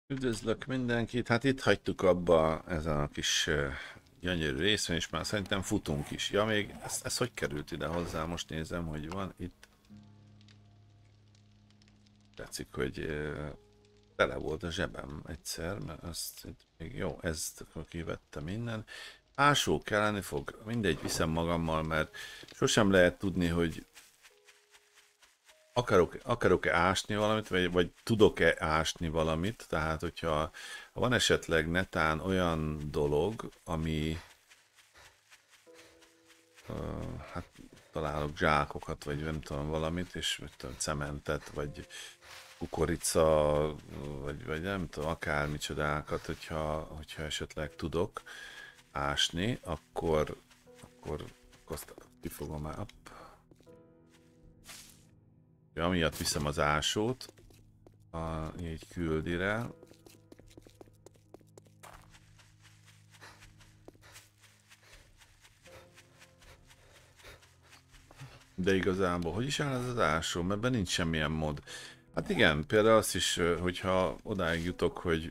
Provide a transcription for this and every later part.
Üdvözlök mindenkit! Hát itt hagytuk abba ezen a kis gyönyörű részben, és már szerintem futunk is. Ja, még ez hogy került ide hozzá? Most nézem, hogy van itt. Tetszik, hogy tele volt a zsebem egyszer, mert azt még jó, ezt akkor kivettem innen. Ásó kelleni fog, mindegy, viszem magammal, mert sosem lehet tudni, hogy akarok-e ásni valamit, vagy tudok-e ásni valamit, tehát hogyha van esetleg netán olyan dolog, ami hát találok zsákokat, vagy nem tudom valamit, és tudom, cementet, vagy kukorica, vagy nem tudom, akármicsodákat, hogyha esetleg tudok ásni, akkor azt kifogom már. Amiatt viszem az ásót, így küldi rá. De igazából, hogy is áll ez az ásó? Mert ebben nincs semmilyen mód. Hát igen, például azt is, hogyha odáig jutok, hogy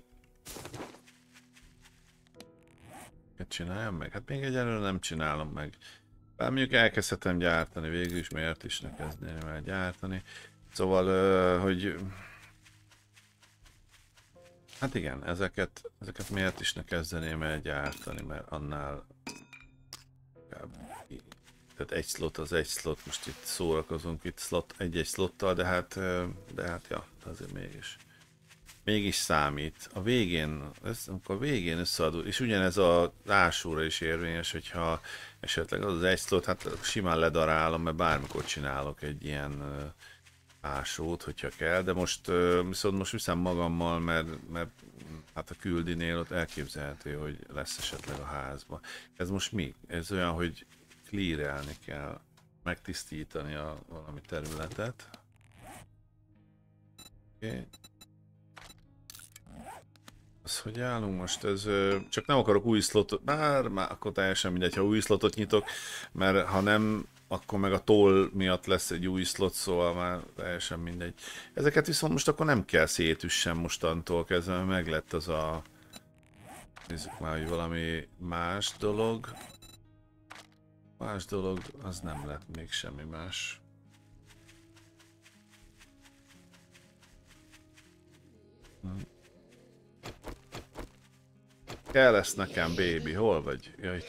csináljam meg? Hát még egyelőre nem csinálom meg. Bár mondjuk elkezdhetem gyártani, végül is miért is ne kezdeném el gyártani. Szóval, hogy... Hát igen, ezeket miért is ne kezdeném el gyártani, mert annál... Tehát egy slot az egy slot, most itt szórakozunk itt egy-egy slottal, de hát ja, azért mégis számít. A végén, amikor a végén összeadó, és ugyanez az ásóra is érvényes, hogyha esetleg az egy slot, hát simán ledarálom, mert bármikor csinálok egy ilyen ásót, hogyha kell, de viszont most viszem magammal, mert hát a küldinél ott elképzelhető, hogy lesz esetleg a házba. Ez most mi? Ez olyan, hogy clearelni kell, megtisztítani valami területet. Okay. Az, hogy állunk most, ez csak nem akarok új slotot, már akkor teljesen mindegy, ha új slotot nyitok, mert ha nem, akkor meg a toll miatt lesz egy új slot, szóval már teljesen mindegy. Ezeket viszont most akkor nem kell szétüssem mostantól kezdve, mert meg lett az a... Nézzük már, hogy valami más dolog. Más dolog, az nem lett még semmi más. Kell lesz nekem, baby, hol vagy? Jaj.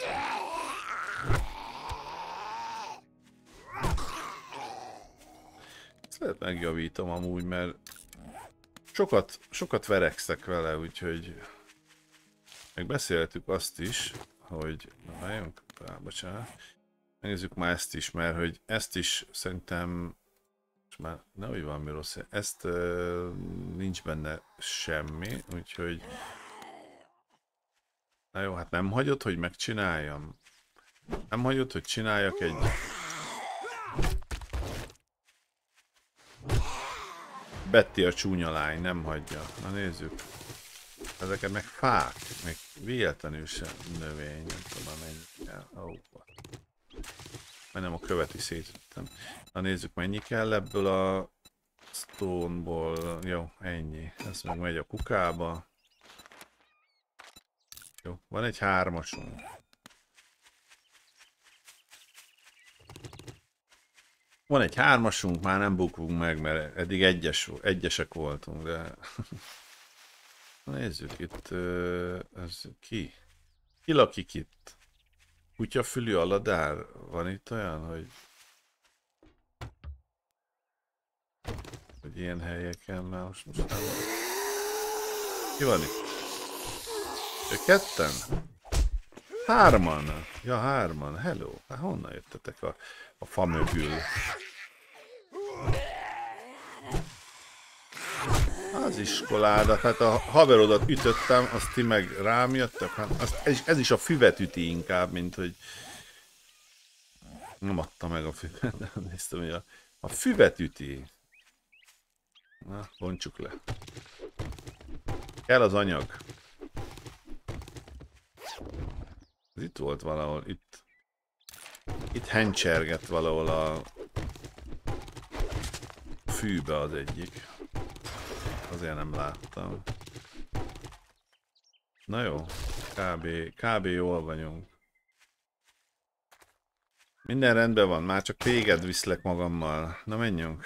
Ezt lehet megjavítom amúgy, mert sokat verekszek vele, úgyhogy megbeszéltük azt is, hogy várjunk, bocsánat. Nézzük már ezt is, mert hogy ezt is szerintem már nehogy valami rossz, ezt nincs benne semmi, úgyhogy na jó, hát nem hagyod, hogy megcsináljam. Nem hagyod, hogy csináljak egy... Betty a csúnya lány, nem hagyja. Na nézzük. Ezeket meg fák, meg véletlenül sem növény, nem tudom, mennyi kell. Oh. Majdnem a követ is szétvettem. Na nézzük, mennyi kell ebből a stoneból. Jó, ennyi. Ez meg megy a kukába. Jó, van egy hármasunk. Van egy hármasunk, már nem bukunk meg, mert eddig egyesek voltunk, de... Nézzük itt, ez ki? Ki lakik itt? Kutyafülű aladár? Van itt olyan, hogy ilyen helyeken már most nem van. Ki van itt? Ők ketten? Hárman? Ja, hárman. Hello. Hát honnan jöttetek a fa mögül? Az iskoládat, hát a haverodat ütöttem, azt ti meg rám jöttek, hát ez is a füvet üti inkább, mint hogy nem adta meg a füvet, de néztem, hogy a füvet üti. Na, bontsuk le. Kell az anyag. Ez itt volt valahol, itt hencsergett valahol a fűbe az egyik. Azért nem láttam. Na jó, kb. Jól vagyunk. Minden rendben van, már csak téged viszlek magammal. Na menjünk.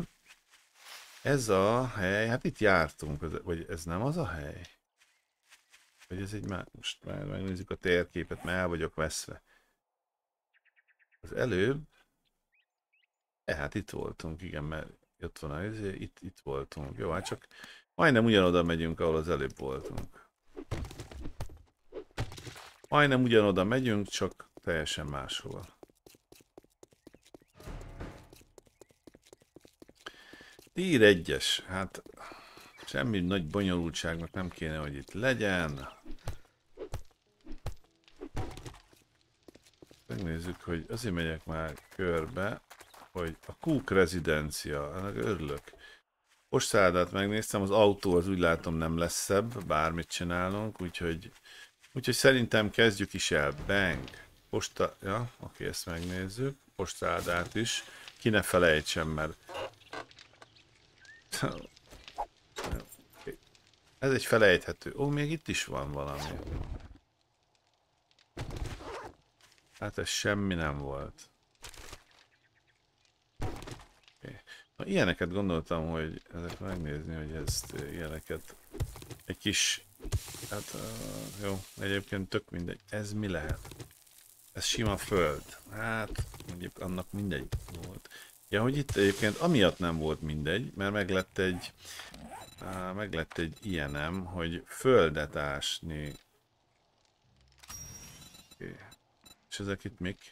Ez a hely, hát itt jártunk, vagy ez nem az a hely? Vagy ez egy már, most már megnézzük a térképet, mert el vagyok veszve. Az előbb, hát itt voltunk, igen, mert ott van itt voltunk. Jó, hát csak majdnem ugyanoda megyünk, ahol az előbb voltunk. Majdnem ugyanoda megyünk, csak teljesen máshol. Tier 1-es, hát semmi nagy bonyolultságnak nem kéne, hogy itt legyen. Megnézzük, hogy azért megyek már körbe, hogy a Cook rezidencia, ennek örülök. Postszálladát megnéztem, az autó az úgy látom nem lesz szebb, bármit csinálunk, úgyhogy szerintem kezdjük is el. Bang! Posta, ja, oké, ezt megnézzük. Postszállodát is. Ki ne felejtsem, mert ez egy felejthető. Ó, még itt is van valami. Hát ez semmi nem volt. Okay. Na, ilyeneket gondoltam, hogy ezek megnézni, hogy ezt ilyeneket egy kis... Hát jó, egyébként tök mindegy. Ez mi lehet? Ez sima föld. Hát mondjuk annak mindegy volt. Ja, hogy itt egyébként amiatt nem volt mindegy, mert meglett egy ilyenem, hogy földet ásni. Okay. És ezek itt mik?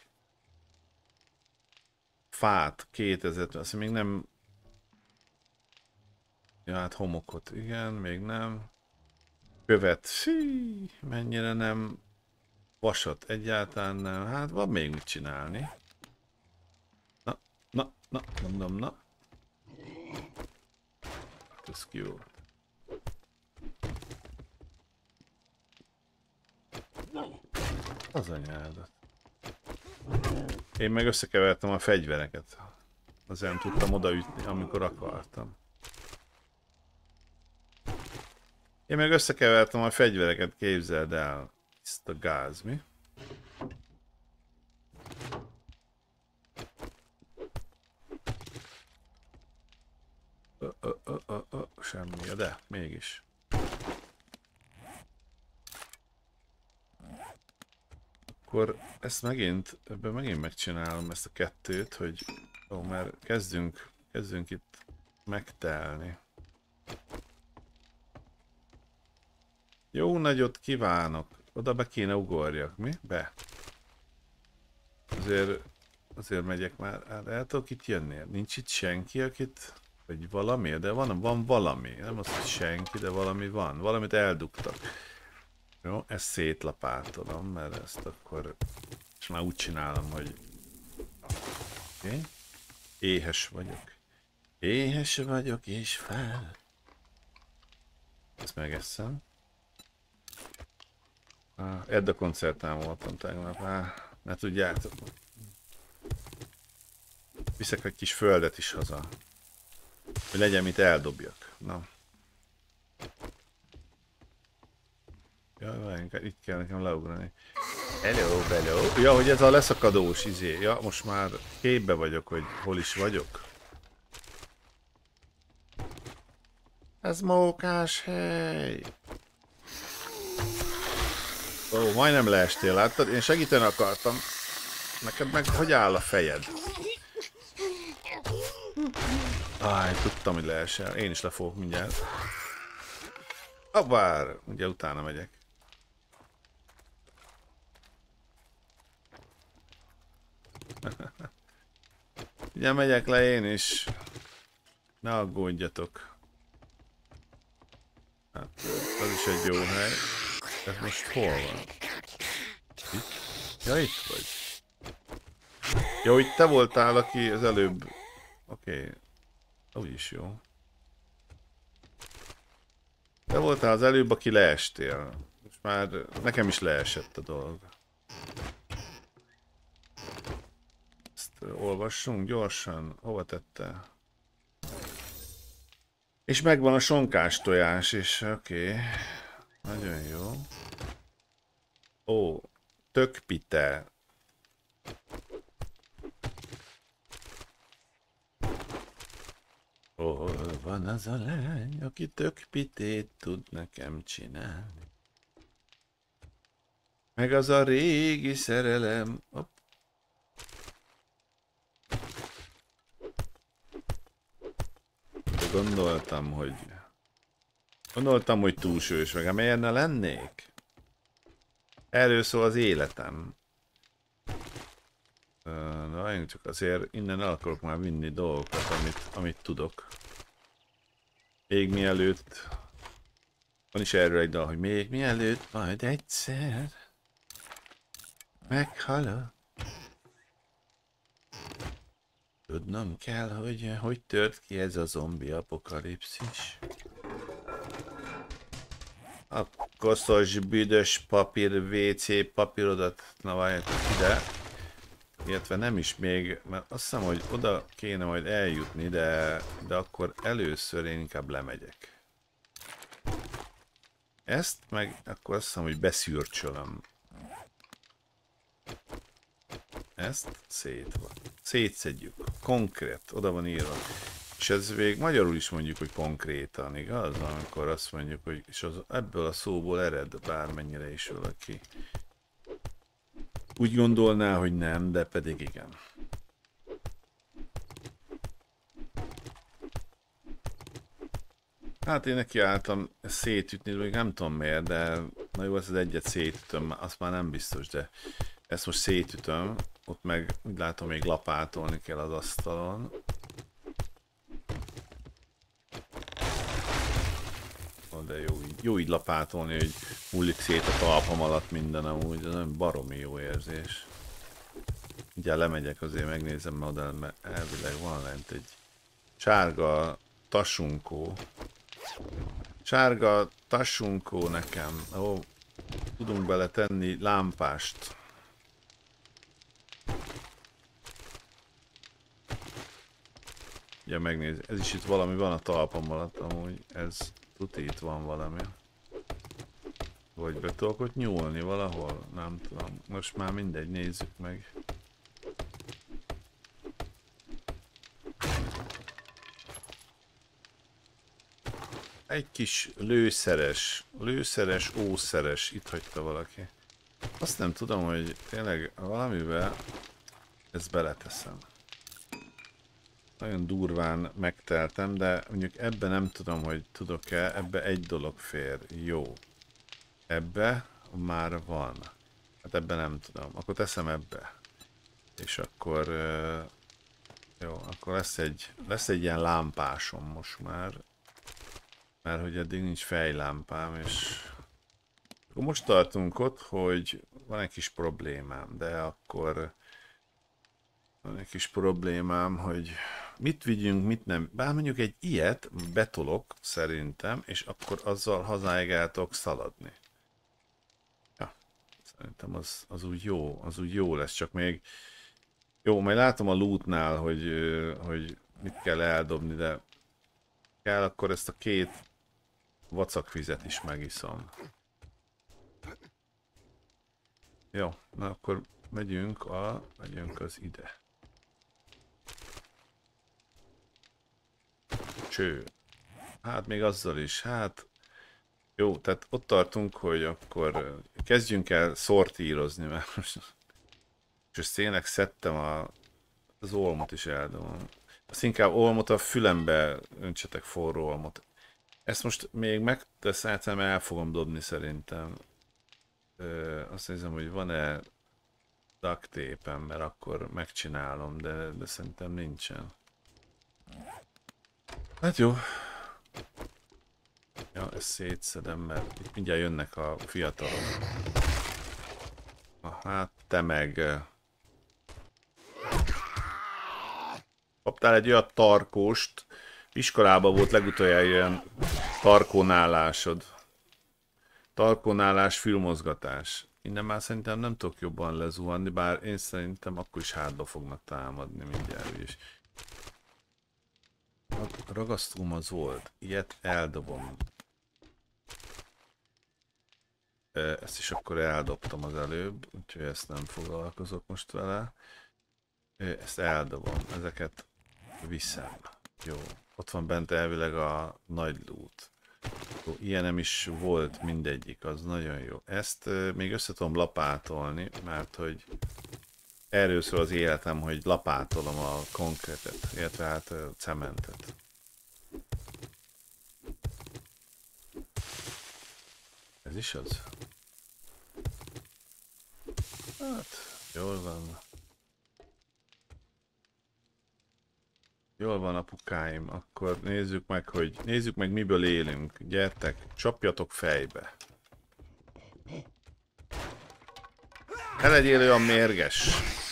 Fát 2000, azt még nem... Ja, hát homokot, igen, még nem. Követ, mennyire nem. Vasat egyáltalán nem. Hát van még mit csinálni. Na, mondom, na. Ez ki volt. Az anyádat. Én meg összekevertem a fegyvereket. Azért nem tudtam odaütni, amikor akartam. Én meg összekevertem a fegyvereket, képzeld el. Ezt a gáz, mi? Semmi, de mégis. Akkor ezt ebben megint megcsinálom ezt a kettőt, hogy ó, mert kezdünk itt megtelni. Jó nagyot kívánok. Oda be kéne ugorjak, mi? Be. Azért megyek már. El tudok itt jönni. Nincs itt senki, akit... Vagy valami, de van valami. Nem az, hogy senki, de valami van. Valamit eldugtak. Jó, ezt szétlapátolom, mert ezt akkor... És már úgy csinálom, hogy... Oké. Éhes vagyok. Éhes vagyok és fel. Ezt megeszem. Edda koncertán voltam tegnap. Ne tudjátok. Viszek egy kis földet is haza. Hogy legyen mit eldobjak. Na. Ja, itt kell nekem leugrani. Hello. Ja, hogy ez a leszakadós izé. Ja, most már képbe vagyok, hogy hol is vagyok. Ez mókás hely. Ó, majdnem leestél, láttad? Én segíteni akartam. Neked meg hogy áll a fejed? Tudtam, hogy leesel. Én is le fogok mindjárt. Bár, ugye utána megyek. Ugye megyek le én is. Ne aggódjatok. Hát, ez is egy jó hely. Ez most hol van? Itt? Ja, itt vagy. Jó, hogy te voltál, aki az előbb... Oké. Úgyis jó. Te voltál az előbb, aki leestél. Most már nekem is leesett a dolog. Ezt olvassunk gyorsan. Hova tette? És megvan a sonkás tojás is, oké. Nagyon jó. Ó, tökpite. Hol van az a lány, aki tökpitét tud nekem csinálni? Meg az a régi szerelem. Hopp. De gondoltam, hogy túlsős meg, miért ne lennék? Erről szól az életem. Na, én csak azért innen el akarok már vinni dolgokat, amit tudok. Még mielőtt... Van is erről egy dal, hogy még mielőtt majd egyszer meghalok. Tudnom kell, hogy tört ki ez a zombi apokalipszis. A koszos, büdös papír, WC papírodat, na várjátok ide. Illetve nem is még, mert azt hiszem, hogy oda kéne majd eljutni, de akkor először én inkább lemegyek. Ezt meg akkor azt hiszem, hogy beszürcsölöm. Ezt szétszedjük. Konkrét, oda van írva. És ez még magyarul is mondjuk, hogy konkrétan, igaz? Amikor azt mondjuk, hogy és ebből a szóból ered bármennyire is valaki. Úgy gondolná, hogy nem, de pedig igen. Hát én neki álltam szétütni, még nem tudom miért, de na jó, ezt az egyet szétütöm, azt már nem biztos, de ezt most szétütöm, ott meg úgy látom még lapátolni kell az asztalon. De jó így lapátolni, hogy hullik szét a talpam alatt minden amúgy, ez olyan baromi jó érzés. Ugye lemegyek, azért megnézem, mert elvileg van lent egy sárga tasunkó. Sárga tasunkó nekem. Ó, tudunk bele tenni lámpást. Ugye megnéz, ez is itt valami van a talpam alatt, amúgy ez tuti itt van valami. Vagy be tudok ott nyúlni valahol? Nem tudom. Most már mindegy, nézzük meg. Egy kis lőszeres, ószeres, itt hagyta valaki. Azt nem tudom, hogy tényleg valamivel ezt beleteszem. Nagyon durván megteltem, de mondjuk ebbe nem tudom, hogy tudok-e, ebbe egy dolog fér. Jó. Ebbe már van. Hát ebbe nem tudom. Akkor teszem ebbe. És akkor... jó, akkor lesz egy ilyen lámpásom most már. Mert hogy eddig nincs fejlámpám, és... Akkor most tartunk ott, hogy van egy kis problémám, de akkor... Van egy kis problémám, hogy mit vigyünk, mit nem. Bár mondjuk egy ilyet betolok szerintem, és akkor azzal hazáig el tudok szaladni. Ja, szerintem az úgy jó lesz, csak még... Jó, majd látom a lootnál, hogy mit kell eldobni, de kell akkor ezt a két vacakvizet is megiszom. Jó, na akkor megyünk az ide. Cső. Hát még azzal is, hát... Jó, tehát ott tartunk, hogy akkor kezdjünk el szortírozni, mert most... És tényleg szedtem az olmot is eldobom. Azt inkább olmot a fülembe öntsetek, forró olmot. Ezt most még megteszem, el fogom dobni szerintem. Azt nézem, hogy van-e duct tape-em, mert akkor megcsinálom, de szerintem nincsen. Hát jó. Ja, ezt szétszedem, mert itt mindjárt jönnek a fiatalok. Hát te meg... Kaptál egy olyan tarkóst. Iskolában volt legutoljára ilyen tarkónálásod. Tarkónálás, fülmozgatás. Innen már szerintem nem tudok jobban lezuhanni, bár én szerintem akkor is hátba fognak támadni mindjárt is. Ragasztóm az volt. Ilyet eldobom. Ezt is akkor eldobtam az előbb, úgyhogy ezt nem foglalkozok most vele. Ezt eldobom, ezeket viszem. Jó, ott van bent elvileg a nagy loot. Jó, ilyenem is volt mindegyik, az nagyon jó. Ezt még össze tudom lapátolni, mert hogy erről szól az életem, hogy lapátolom a konkrétet, illetve hát a cementet. Ez is az? Hát, jól van. Jól van, apukáim, akkor nézzük meg miből élünk. Gyertek, csapjatok fejbe. Ne legyél olyan mérges.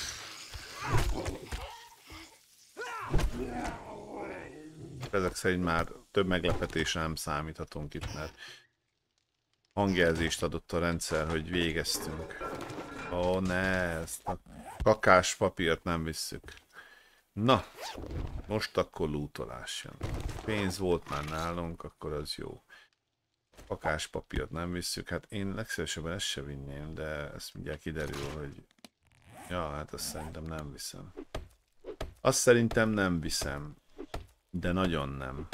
Ezek szerint már több meglepetésre nem számíthatunk itt, mert hangjelzést adott a rendszer, hogy végeztünk. Ó, ne, ezt a kakás papírt nem visszük. Na, most akkor lootolás jön. Pénz volt már nálunk, akkor az jó. Kakás papírt nem visszük, hát én legszívesebben ezt se vinném, de ezt mindjárt kiderül, hogy... Ja, hát azt szerintem nem viszem. Azt szerintem nem viszem, de nagyon nem.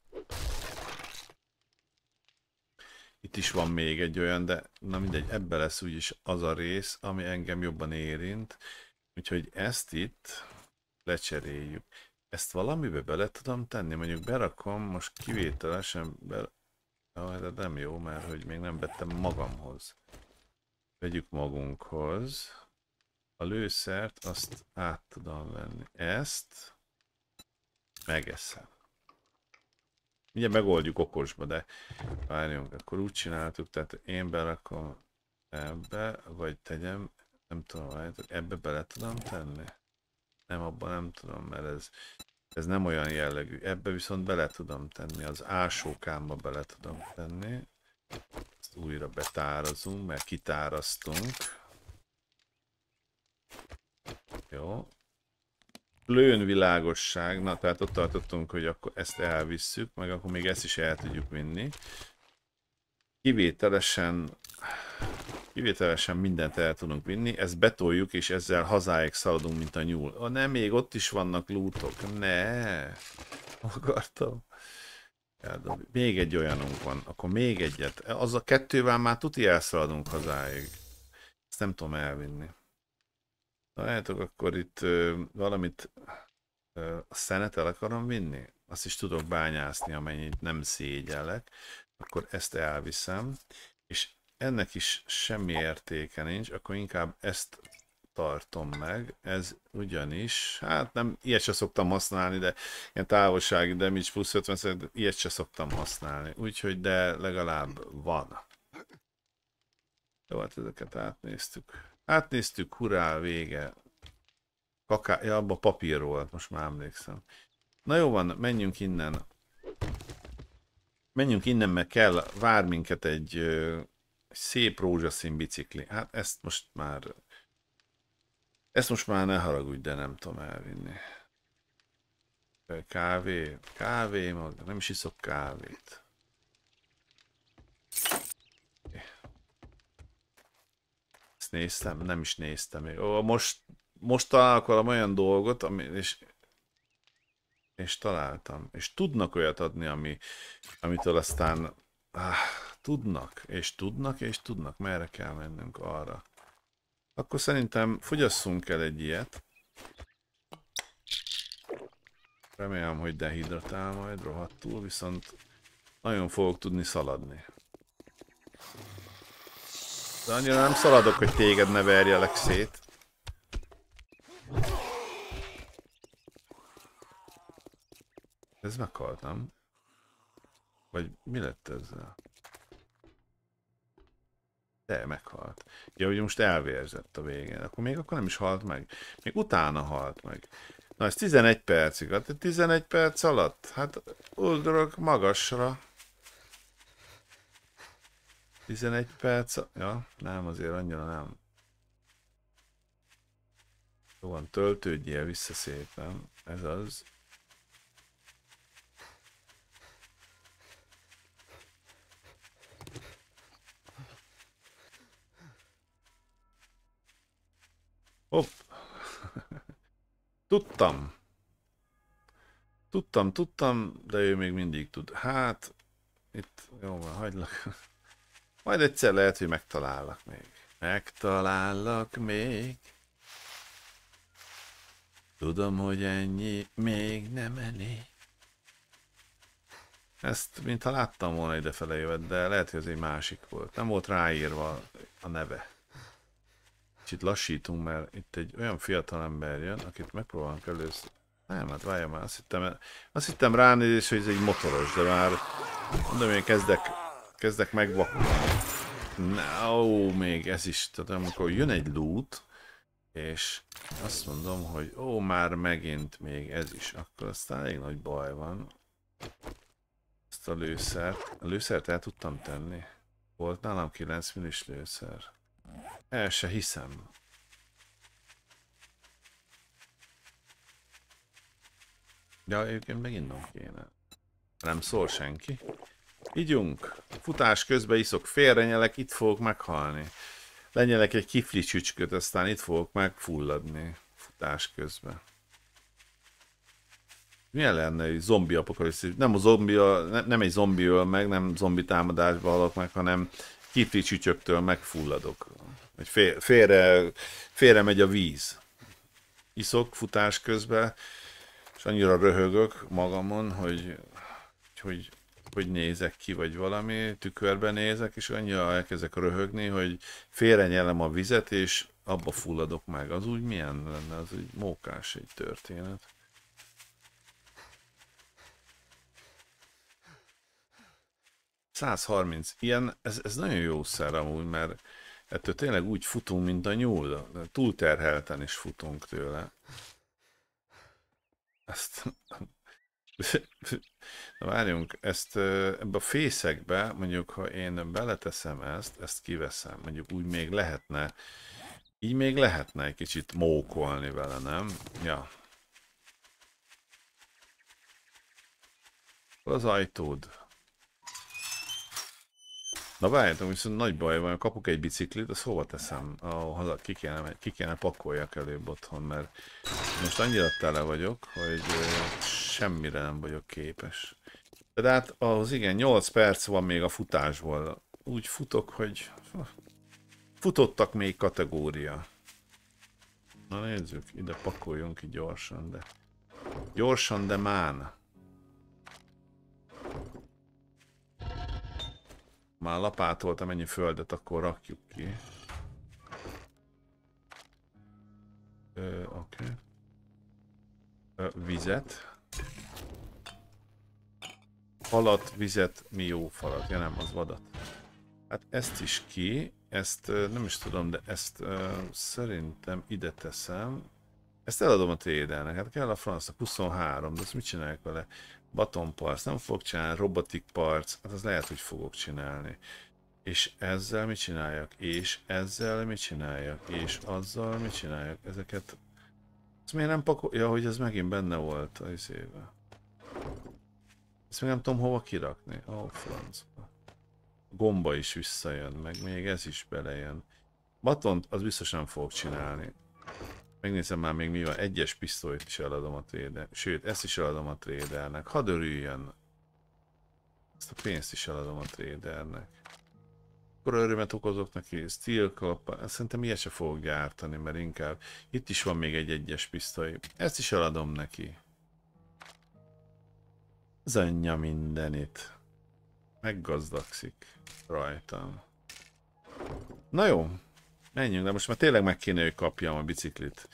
Itt is van még egy olyan, de na mindegy, ebbe lesz úgyis az a rész, ami engem jobban érint. Úgyhogy ezt itt lecseréljük. Ezt valamibe bele tudom tenni, mondjuk berakom, most kivételesen be... de nem jó, mert hogy még nem vettem magamhoz. Vegyük magunkhoz. A lőszert azt át tudom venni. Ezt megeszem. Ugye megoldjuk okosba, de várjunk, akkor úgy csináltuk, tehát én berakom ebbe, vagy tegyem, nem tudom, várjátok, ebbe bele tudom tenni? Nem, abban nem tudom, mert ez nem olyan jellegű. Ebbe viszont bele tudom tenni, az ásókámba bele tudom tenni. Ezt újra betárazunk, mert kitárasztunk. Jó. Lőnvilágosság, na tehát ott tartottunk, hogy akkor ezt elvisszük, meg akkor még ezt is el tudjuk vinni. Kivételesen mindent el tudunk vinni, ezt betoljuk, és ezzel hazáig szaladunk, mint a nyúl. Nem, még ott is vannak lootok. Ne, akartam. Még egy olyanunk van, akkor még egyet. Az a kettővel már tuti elszaladunk hazáig. Ezt nem tudom elvinni. Na látok, akkor itt valamit a szenet el akarom vinni. Azt is tudok bányászni, amennyit nem szégyellek. Akkor ezt elviszem. És ennek is semmi értéke nincs, akkor inkább ezt tartom meg. Ez ugyanis, hát nem, ilyet se szoktam használni, de ilyen távolsági damage plusz 50, ilyet se szoktam használni. Úgyhogy, de legalább van. Jó, hát ezeket átnéztük. Átnéztük, hurrá, vége. Ja, abba papír volt, most már emlékszem. Na jó van, menjünk innen. Menjünk innen, mert vár minket egy szép rózsaszín bicikli. Hát ezt most már ne haragudj, de nem tudom elvinni. Kávé, maga, nem is iszok kávét. Ezt néztem? Nem is néztem még. Ó, most találkozom olyan dolgot, és találtam. És tudnak olyat adni, amitől aztán tudnak, és tudnak, és tudnak. Merre kell mennünk arra. Akkor szerintem fogyasszunk el egy ilyet. Remélem, hogy dehidratál majd rohadtul, viszont nagyon fogok tudni szaladni. De annyira nem szaladok, hogy téged ne verjelek szét. Ez meghalt, nem? Vagy mi lett ezzel? De meghalt. Ja, hogy most elvérzett a végén. Akkor nem is halt meg. Még utána halt meg. Na, ez 11 percig. Hát 11 perc alatt? Hát ugrok magasra. 11 perc... Ja, nem, azért annyira nem. Jó van, töltődjél vissza szépen. Ez az. Hopp. Tudtam. Tudtam, de ő még mindig tud. Hát, itt jó van, hagylak. Majd egyszer lehet, hogy megtalállak még. Megtalállak még. Tudom, hogy ennyi még nem elég. Ezt, mintha láttam volna idefele jövet, de lehet, hogy ez egy másik volt. Nem volt ráírva a neve. Kicsit lassítunk, mert itt egy olyan fiatal ember jön, akit megpróbálunk először. Nem, hát várjál már, azt hittem ránézés, hogy ez egy motoros, de már mondom, én kezdek megvakulni. Ó, még ez is, tehát amikor jön egy loot, és azt mondom, hogy ó, már megint még ez is, akkor aztán elég nagy baj van. Ezt a lőszert el tudtam tenni. Volt nálam 9 millis lőszer. El se hiszem. Ja, egyébként meginnom kéne. Nem szól senki. Igyunk. Futás közben iszok, félrenyelek, itt fogok meghalni. Lenyelek egy kifli csücsköt, aztán itt fogok megfulladni. Futás közben. Milyen lenne egy zombi apokalipszis? Nem a zombi, nem egy zombi öl meg, nem zombi támadásba halok meg, hanem kifli csücsöktől megfulladok. Félre megy a víz. Iszok futás közben, és annyira röhögök magamon, hogy nézek ki, vagy valami, tükörben nézek, és annyira elkezdek röhögni, hogy félrenyelem a vizet, és abba fulladok meg. Az úgy milyen lenne? Az úgy mókás egy történet. $130. Ilyen, ez nagyon jó szer amúgy, mert ettől tényleg úgy futunk, mint a nyúl. Túlterhelten is futunk tőle. Ezt... Na várjunk, ezt ebbe a fészekbe, mondjuk ha én beleteszem ezt kiveszem, mondjuk úgy még lehetne, így még lehetne egy kicsit mókolni vele, nem? Ja. Az ajtód. Na várjátok, viszont nagy baj van, kapok egy biciklit, azt hova teszem? Haza ki kéne pakoljak előbb otthon, mert most annyira tele vagyok, hogy semmire nem vagyok képes. De hát az igen, 8 perc van még a futásból. Úgy futok, hogy futottak még kategória. Na nézzük, ide pakoljunk ki gyorsan, de... Gyorsan, de mán. Már lapátoltam ennyi földet, akkor rakjuk ki. Oké. Vizet. Falat, vizet, mi jó falat? Ja nem, az vadat. Hát ezt is ki, ezt nem is tudom, de ezt szerintem ide teszem. Ezt eladom a tradernek, hát kell a francnak 23, de azt mit csinálják vele? Baton parts, nem fogok csinálni, robotic parts, hát az lehet, hogy fogok csinálni. És ezzel mit csináljak? És ezzel mit csináljak? És azzal mit csináljak? Ezeket... Ezt miért nem pakol... Ja, hogy ez megint benne volt a izébe. Ezt még nem tudom hova kirakni. Ó, francba. Gomba is visszajön, meg még ez is belejön. Batont az biztos nem fogok csinálni. Megnézem már még mi van. Egyes pisztolyt is eladom a trader. Sőt, ezt is eladom a tradernek. Hadd örüljön. Ezt a pénzt is eladom a tradernek. Akkor örömet okozok neki. Steel Club. Szerintem ilyet se fogok gyártani, mert inkább... Itt is van még egy egyes pisztoly. Ezt is eladom neki. Az anyja mindenit. Meggazdagszik rajtam. Na jó. Menjünk, de most már tényleg meg kéne, hogy kapjam a biciklit.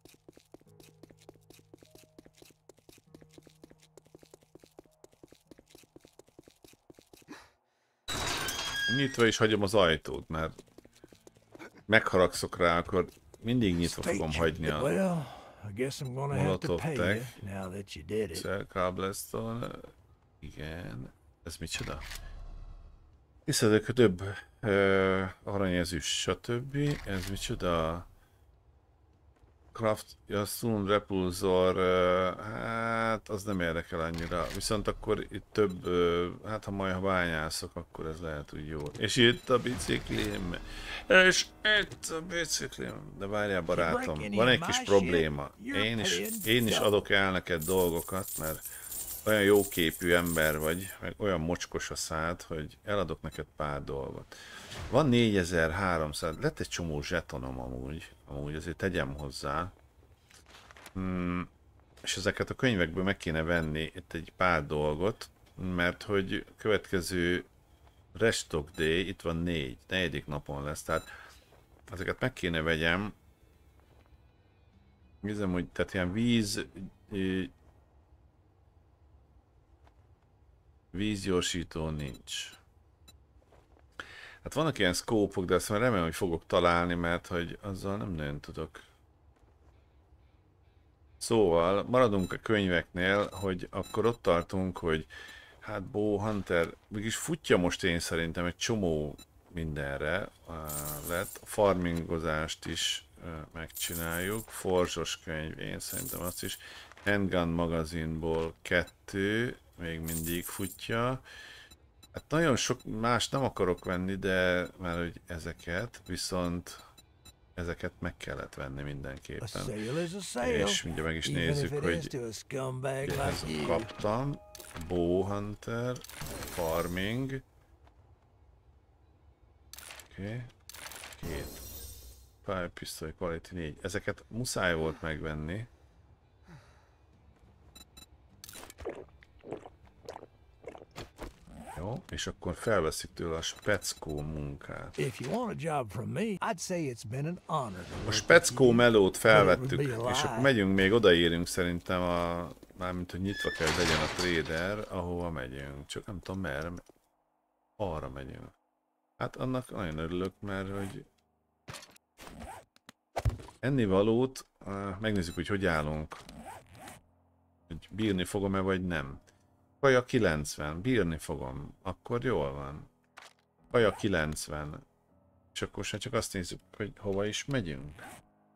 Nyitva is hagyom az ajtót, mert megharagszok rá, akkor mindig nyitva fogom hagyni a Molotov Tech. Cobblestone. Igen. Ez micsoda? Tisztedők több aranyezüst, stb. Ez micsoda? Craft, ja, Soon Repulsor, hát az nem érdekel annyira. Viszont akkor itt több, hát ha majd ha bányászok, akkor ez lehet úgy jó. És itt a biciklim. És itt a biciklim. De várjál barátom, van egy kis probléma. Én is adok el neked dolgokat, mert olyan jóképű ember vagy, meg olyan mocskos a szád, hogy eladok neked pár dolgot. Van 4300, lett egy csomó zsetonom amúgy azért tegyem hozzá. És ezeket a könyvekből meg kéne venni itt egy pár dolgot, mert hogy következő Restock Day, itt van 4. napon lesz, tehát ezeket meg kéne vegyem. Nézem, hogy tehát ilyen vízgyorsító nincs. Hát vannak ilyen szkópok, de azt már remélem, hogy fogok találni, mert hogy azzal nem nagyon tudok. Szóval maradunk a könyveknél, hogy akkor ott tartunk, hogy hát Bow Hunter mégis futja most én szerintem egy csomó mindenre lett. A farmingozást is megcsináljuk. Forzsos könyv, én szerintem azt is. Handgun magazinból 2 még mindig futja. Hát nagyon sok más nem akarok venni, de már hogy ezeket, viszont ezeket meg kellett venni mindenképpen. És mindjárt meg is nézzük, hogy ezt kaptam. Bow Hunter, Farming. Oké. 2. Fire Pistol Quality 4. Ezeket muszáj volt megvenni. Jó, és akkor felveszik tőle a speckó munkát. A speckó melót felvettük, és akkor megyünk, még odaérünk szerintem mármint, hogy nyitva kell legyen a trader, ahova megyünk. Csak nem tudom merre, arra megyünk. Hát annak nagyon örülök, mert hogy ennivalót, megnézzük, hogy állunk. Hogy bírni fogom-e, vagy nem. Kaja 90, bírni fogom, akkor jól van. Kaja 90. És akkor csak azt nézzük, hogy hova is megyünk.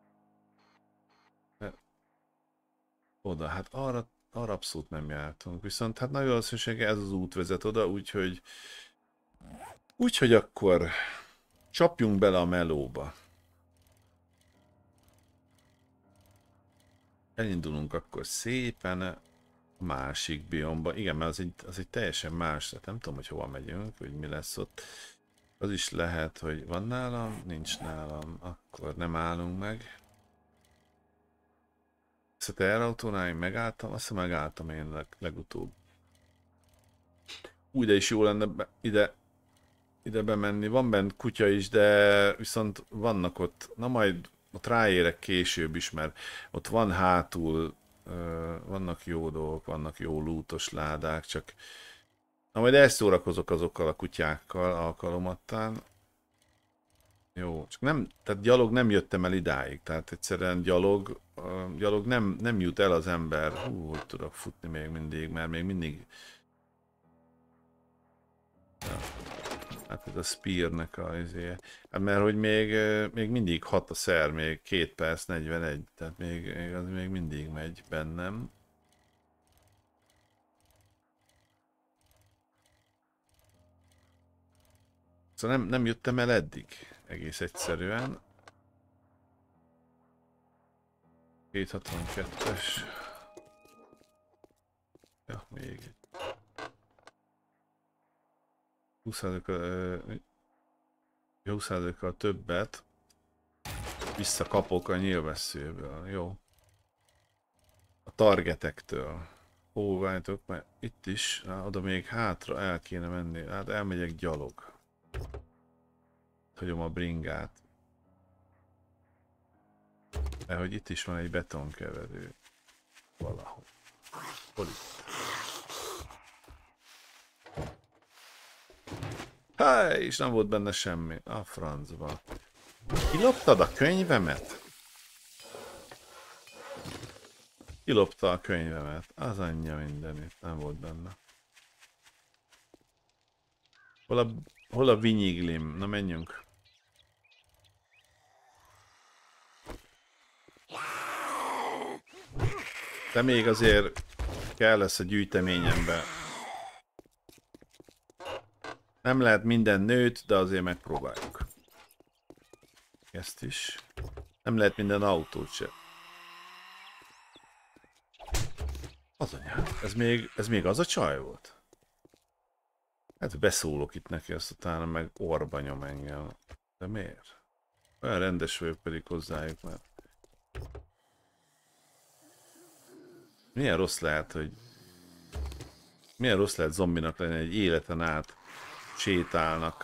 Oda, hát arra abszolút nem jártunk. Viszont hát nagyon valószínűsége ez az út vezet oda, úgyhogy akkor csapjunk bele a melóba. Elindulunk akkor szépen másik biomba. Igen, mert az egy teljesen más, tehát nem tudom, hogy hova megyünk, hogy mi lesz ott. Az is lehet, hogy van nálam, nincs nálam, akkor nem állunk meg. Ezt a teherautónál én megálltam, azt hiszem megálltam én legutóbb. Úgy, de is jó lenne ide bemenni. Van bent kutya is, de viszont vannak ott, na majd ott ráérek később is, mert ott van hátul, vannak jó dolgok, vannak jó lootos ládák, csak na majd elszórakozok azokkal a kutyákkal alkalomattán. Jó, csak nem, tehát gyalog nem jöttem el idáig, tehát egyszerűen gyalog nem jut el az ember. Hogy tudok futni még mindig, mert még mindig... Ja. Hát ez a Spearnek hát mert hogy még mindig hat a szer, még 2 perc 41, tehát még mindig megy bennem. Szóval nem jöttem el eddig, egész egyszerűen. 262-es. Ja, még egy. 20%-kal többet visszakapok a nyilvesszőből, jó? A targetektől. Ó, várjátok, mert itt is, oda még hátra el kéne menni, hát elmegyek gyalog. Hagyom a bringát. Mert hogy itt is van egy betonkeverő. Valahol. Hol itt? Háj, és nem volt benne semmi. A francba. Kiloptad a könyvemet? Kilopta a könyvemet. Az anyja mindenit. Nem volt benne. Hol a vinyiglim? Na menjünk. De még azért kell lesz a gyűjteményembe. Nem lehet minden nőt, de azért megpróbáljuk. Ezt is. Nem lehet minden autót se. Az anyám. Ez még az a csaj volt? Hát beszólok itt neki, azt utána meg orba nyom engem. De miért? Olyan rendes vagyok pedig hozzájuk, mert... Milyen rossz lehet, hogy... Milyen rossz lehet zombinak lenni, egy életen át sétálnak.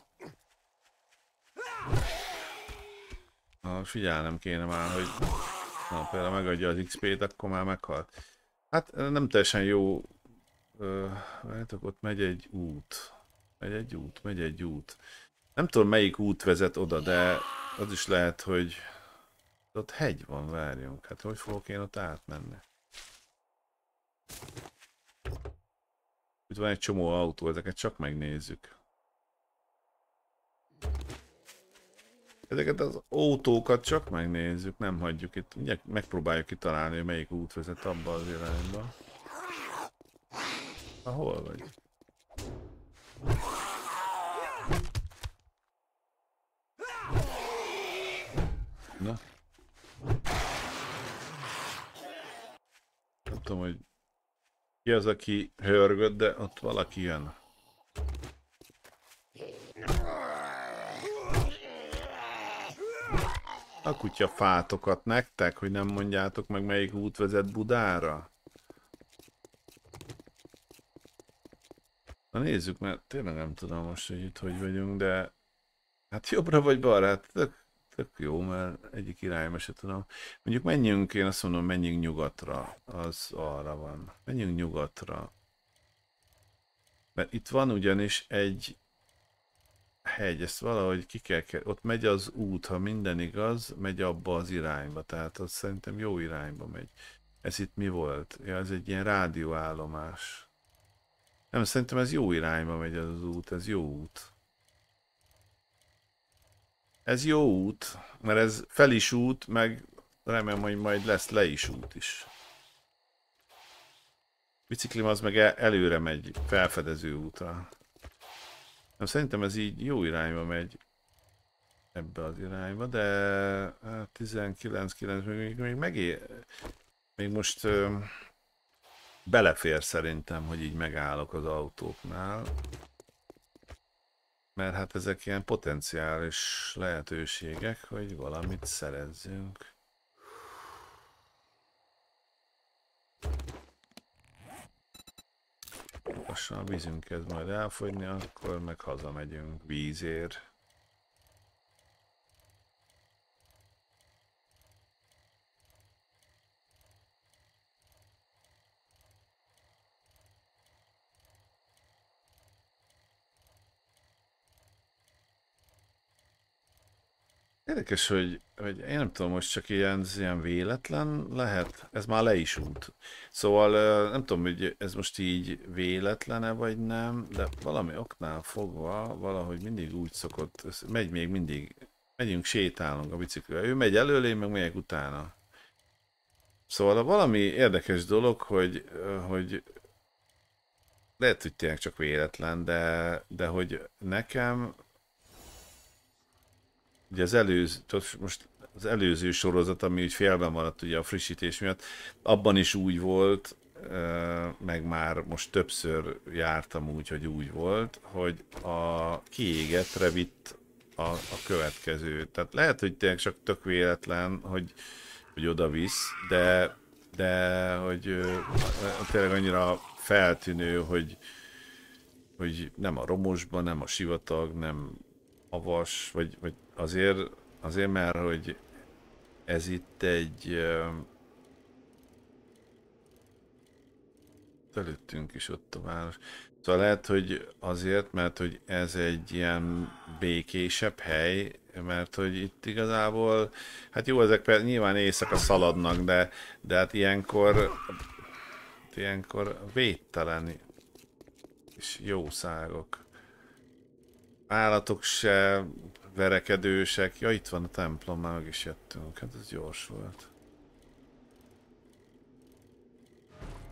Figyelnem kéne már, hogy... Na, például megadja az XP-t, akkor már meghalt. Hát nem teljesen jó... Várjátok, ott megy egy út. Megy egy út. Nem tudom, melyik út vezet oda, de az is lehet, hogy... Ott hegy van, várjunk. Hát hogy fogok én ott átmenni? Itt van egy csomó autó, ezeket csak megnézzük. Ezeket az autókat csak megnézzük, nem hagyjuk itt. Ugye megpróbáljuk kitalálni, hogy melyik út vezet abba az irányba. Hol vagy? Na? Nem tudom, hogy ki az, aki hörgött, de ott valaki jön. A kutya fátokat nektek, hogy nem mondjátok meg, melyik út vezet Budára? Na nézzük, mert tényleg nem tudom most, hogy itt hogy vagyunk, de... Hát jobbra vagy balra, hát tök jó, mert egyik irányba se tudom. Mondjuk menjünk, én azt mondom, menjünk nyugatra, az arra van. Menjünk nyugatra. Mert itt van ugyanis egy hegy, ezt valahogy ki kell, ott megy az út, ha minden igaz, megy abba az irányba, tehát az szerintem jó irányba megy. Ez itt mi volt? Ja, ez egy ilyen rádióállomás. Nem, szerintem ez jó irányba megy az út, ez jó út. Ez jó út, mert ez fel is út, meg remélem, hogy majd lesz le is út is. Biciklim az meg előre megy, felfedező útra. Nem, szerintem ez így jó irányba megy. Ebbe az irányba, de hát 19-9 még most belefér szerintem, hogy így megállok az autóknál. Mert hát ezek ilyen potenciális lehetőségek, hogy valamit szerezzünk. Lassan a vízünk kezd majd elfogyni, akkor meg hazamegyünk vízért. Érdekes, hogy én nem tudom, most csak ilyen véletlen lehet, ez már le is út. Szóval nem tudom, hogy ez most így véletlene vagy nem, de valami oknál fogva valahogy mindig úgy szokott, megy még mindig, megyünk, sétálunk a biciklivel, ő megy előle, én meg megyek utána. Szóval valami érdekes dolog, hogy lehet, hogy tényleg csak véletlen, de hogy nekem ugye az előző sorozat, ami úgy félben maradt ugye a frissítés miatt, abban is úgy volt, meg már most többször jártam úgy, hogy úgy volt, hogy a kiégetre vitt a következő. Tehát lehet, hogy tényleg csak tök véletlen, hogy oda visz, de hogy tényleg annyira feltűnő, hogy nem a romosban, nem a sivatag, nem a vas, vagy azért mert hogy ez itt egy előttünk is ott a város. Szóval lehet, hogy azért, mert hogy ez egy ilyen békésebb hely, mert hogy itt igazából, hát jó, ezek nyilván éjszaka szaladnak, de hát ilyenkor védtelen és jószágok. Állatok se verekedősek. Ja, itt van a templom, már meg is jöttünk. Hát ez gyors volt.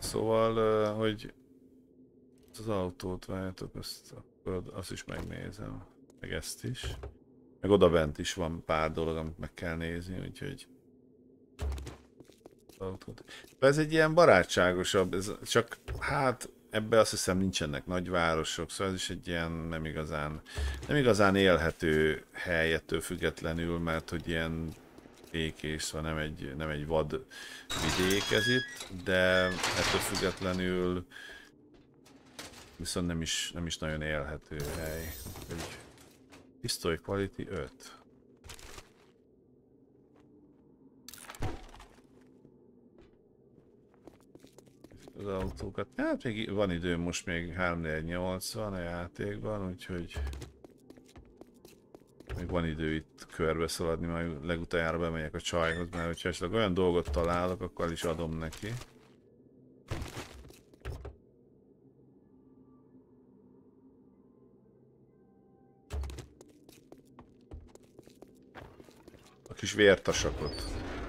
Szóval, hogy az autót várjátok, azt is megnézem. Meg ezt is. Meg oda bent is van pár dolog, amit meg kell nézni, úgyhogy... Ez egy ilyen barátságosabb, ez csak hát ebbe azt hiszem nincsenek nagyvárosok, szóval ez is egy ilyen nem igazán élhető hely ettől függetlenül, mert hogy ilyen békés, szóval nem egy vad vidék ez itt, de ettől függetlenül viszont nem is nagyon élhető hely. History Quality 5. Az autókat. Hát még van időm, most még 3480 a játékban, úgyhogy még van idő itt körbe szaladni, majd legutoljára bemegyek a csajhoz, mert hogyha esetleg olyan dolgot találok, akkor is adom neki. A kis vértasakot.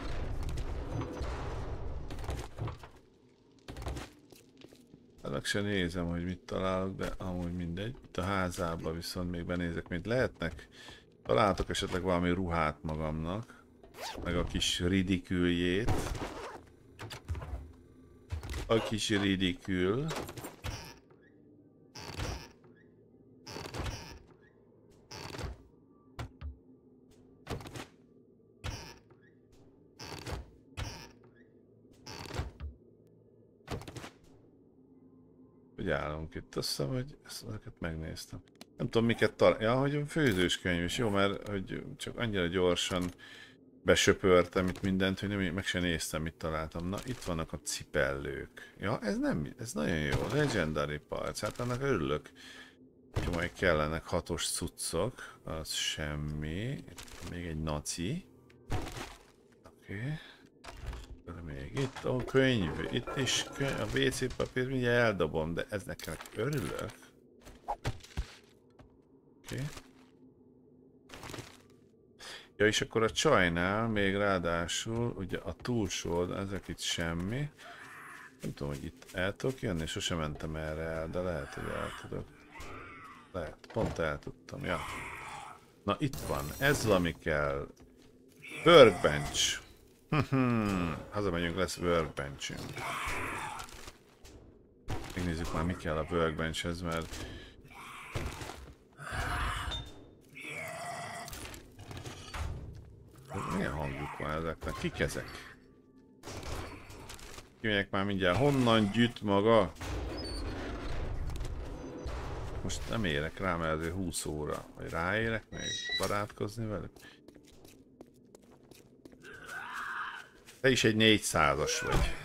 Meg se nézem, hogy mit találok, de amúgy mindegy. Itt a házába viszont még benézek, mint lehetnek. Találtok esetleg valami ruhát magamnak. Meg a kis ridiküljét. A kis ridikül. Hogy állunk itt, azt hiszem, hogy ezeket megnéztem. Nem tudom miket talál. Ja, hogy a főzőskönyv is jó, mert hogy csak annyira gyorsan besöpörtem itt mindent, hogy meg sem néztem, mit találtam. Na, itt vannak a cipellők. Ja, ez nagyon jó. Legendary parts, hát annak örülök. Jó, majd kellenek 6-os cuccok. Az semmi. Itt még egy naci. Oké. Még itt a könyv, itt is könyv, a WC papír mindjárt eldobom, de ez nekem örülök. Oké. Ja, és akkor a csajnál még ráadásul, ugye a túlsó, ezek itt semmi. Nem tudom, hogy itt el tudok jönni, sosem mentem erre el, de lehet, hogy el tudok. Lehet, pont el tudtam, ja. Na itt van, ez ami kell. Workbench. Hazamegyünk, lesz workbenchünk. Megnézzük már mi kell a workbenchhez, mert... Milyen hangjuk van ezeknek? Kik ezek? Kimegyek már mindjárt. Honnan gyűjt maga? Most nem érek rá, mert azért 20 óra. Vagy ráérek még barátkozni velük? Te is egy 400-as vagy.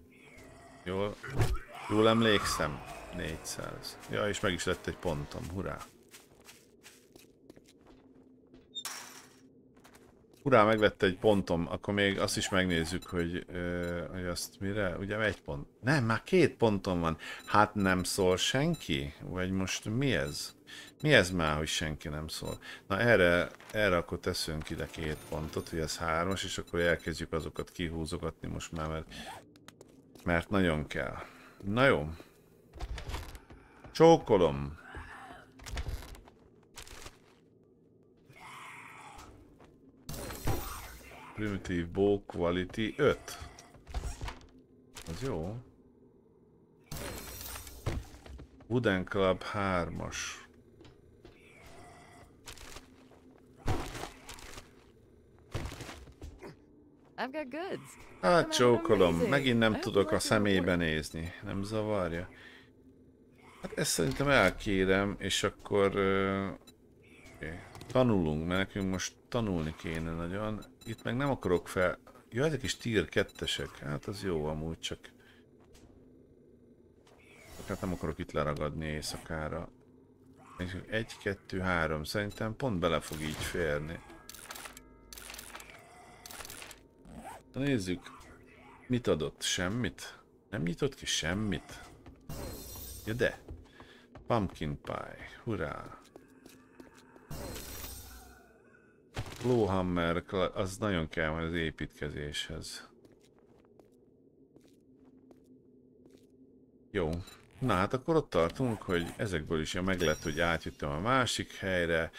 Jól emlékszem? 400. Ja, és meg is lett egy pontom, hurrá! Hurrá, meglett egy pontom, akkor még azt is megnézzük, hogy azt mire, ugye egy pont. Nem, már 2 pontom van. Hát nem szól senki? Vagy most mi ez? Mi ez már, hogy senki nem szól? Na erre akkor teszünk ide 2 pontot, hogy ez 3-as, és akkor elkezdjük azokat kihúzogatni most már, mert nagyon kell. Na jó. Csókolom. Primitive Bow Quality 5. Az jó. Wooden Club 3-as. Hát csókolom, megint nem tudok a szemébe nézni, nem zavarja? Hát ezt szerintem elkérem, és akkor okay. Tanulunk, mert nekünk most tanulni kéne nagyon. Itt meg nem akarok fel... Ja, ezek is tier 2-esek, hát az jó amúgy, csak... Hát nem akarok itt leragadni éjszakára. 1, 2, 3, szerintem pont bele fog így férni. Nézzük, mit adott? Semmit? Nem nyitott ki semmit? Ja de! Pumpkin Pie, hurrá! Glowhammer, az nagyon kell majd az építkezéshez. Jó. Na hát akkor ott tartunk, hogy ezekből is meg lett, hogy átjöttem a másik helyre,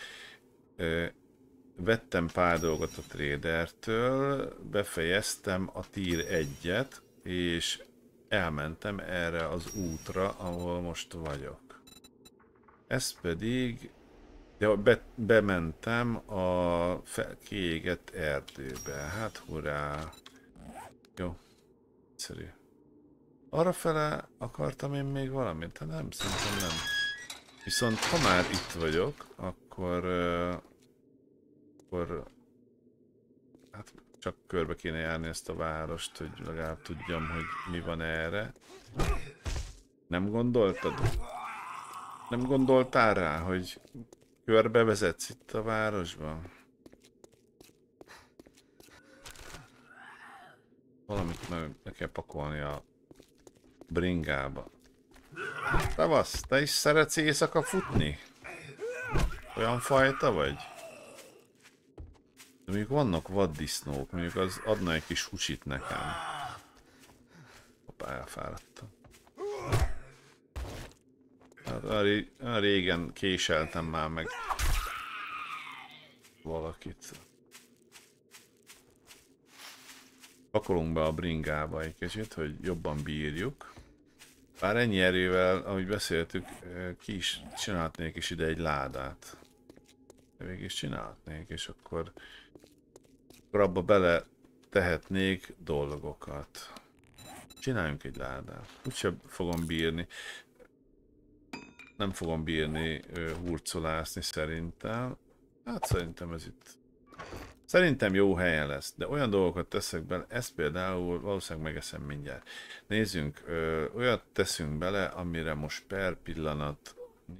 vettem pár dolgot a tradertől, befejeztem a tier 1-et, és elmentem erre az útra, ahol most vagyok. Ez pedig... Ja, bementem a kiégett erdőbe. Hát hurrá! Jó, egyszerű. Arrafele akartam én még valamit? Hát nem, szerintem nem. Viszont ha már itt vagyok, akkor hát csak körbe kéne járni ezt a várost, hogy legalább tudjam, hogy mi van erre. Nem gondoltad? Nem gondoltál rá, hogy körbevezetsz itt a városba? Valamit meg kell pakolni a bringába. Tavasz, te is szeretsz éjszaka futni? Olyan fajta vagy? De mondjuk vannak vaddisznók, mondjuk az adna egy kis húsit nekem. Hoppá, elfáradtam. Hát, régen késeltem már meg valakit. Pakolunk be a bringába egy kicsit, hogy jobban bírjuk. Bár ennyi erővel, ahogy beszéltük, ki is csinálhatnék is ide egy ládát. De végig is csinálhatnék, és akkor abba bele tehetnék dolgokat. Csináljunk egy ládát. Úgyse fogom bírni. Nem fogom bírni hurcolászni szerintem. Hát szerintem ez itt... Szerintem jó helyen lesz, de olyan dolgokat teszek bele, ezt például valószínűleg megeszem mindjárt. Nézzünk, olyat teszünk bele, amire most per pillanat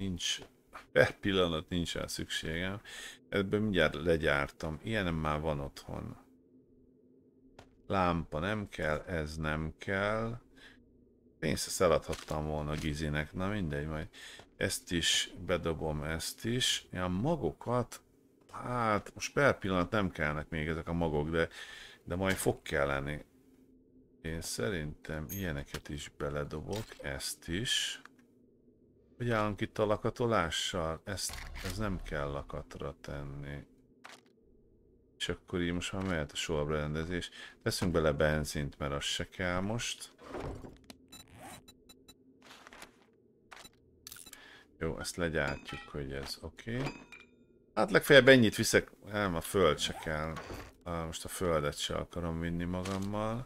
nincs rá szükségem. Ebből mindjárt legyártam, ilyenem már van otthon. Lámpa nem kell, ez nem kell. Pénzt ezt eladhattam volna Gizinek, na mindegy, majd ezt is bedobom, ezt is. Ilyen magokat, hát most per pillanat nem kellnek még ezek a magok, de majd fog kelleni. Én szerintem ilyeneket is beledobok, ezt is. Hogy állunk itt a lakatolással? Ez nem kell lakatra tenni. És akkor így most már mehet a sorberendezés. Teszünk bele benzint, mert az se kell most. Jó, ezt legyártjuk, hogy ez oké. Hát legfeljebb ennyit viszek, nem, a föld se kell. Most a földet se akarom vinni magammal.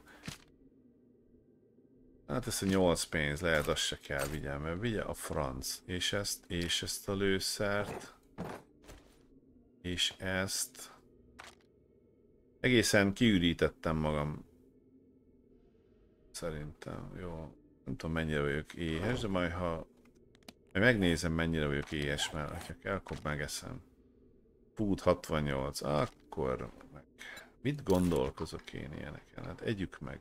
Hát ezt a 8 pénz, lehet az se kell vigyem, mert vigye a franc. És ezt a lőszert. És ezt. Egészen kiürítettem magam. Szerintem, jó. Nem tudom mennyire vagyok éhes, de majd ha megnézem mennyire vagyok éhes, mert ha kell, akkor megeszem. Food 68, akkor meg. Mit gondolkozok én ilyeneken? Hát együk meg.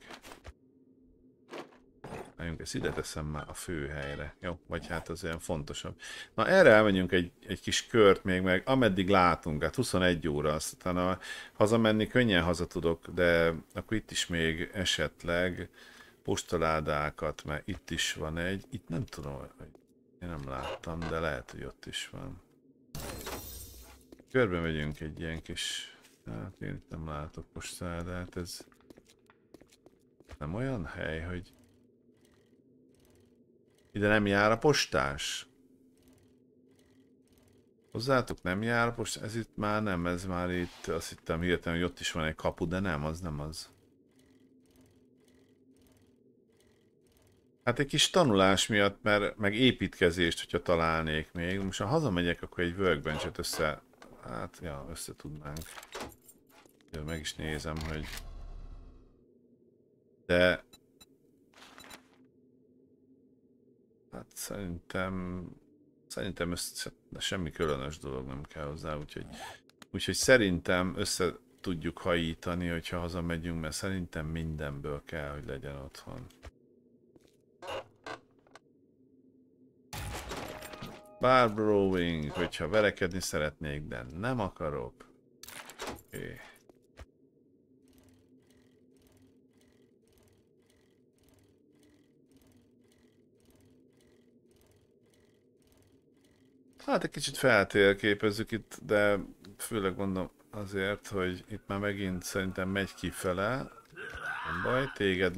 Álljunk, ezt ide teszem már a fő helyre. Jó, vagy hát az olyan fontosabb. Na erre elmenjünk egy kis kört még meg, ameddig látunk, hát 21 óra, aztán hazamenni könnyen haza tudok, de akkor itt is még esetleg postaládákat, mert itt is van egy, itt nem tudom, hogy én nem láttam, de lehet, hogy ott is van. Körbe megyünk egy ilyen kis, hát én itt nem látok postáládát, ez nem olyan hely, hogy ide nem jár a postás? Hozzátok nem jár a postás? Ez itt már nem, ez már itt, azt hittem hirtelen, hogy ott is van egy kapu, de nem, az nem az. Hát egy kis tanulás miatt, mert meg építkezést, hogyha találnék még. Most ha hazamegyek, akkor egy workbench-et hát ja, össze tudnánk. Meg is nézem, hogy... De... Hát szerintem semmi különös dolog nem kell hozzá, úgyhogy szerintem össze tudjuk hajítani, hogyha hazamegyünk, mert szerintem mindenből kell, hogy legyen otthon. Bar brewing, hogyha verekedni szeretnék, de nem akarok. Okay. Hát egy kicsit feltérképezzük itt, de főleg mondom azért, hogy itt már megint szerintem megy kifele. Nem baj,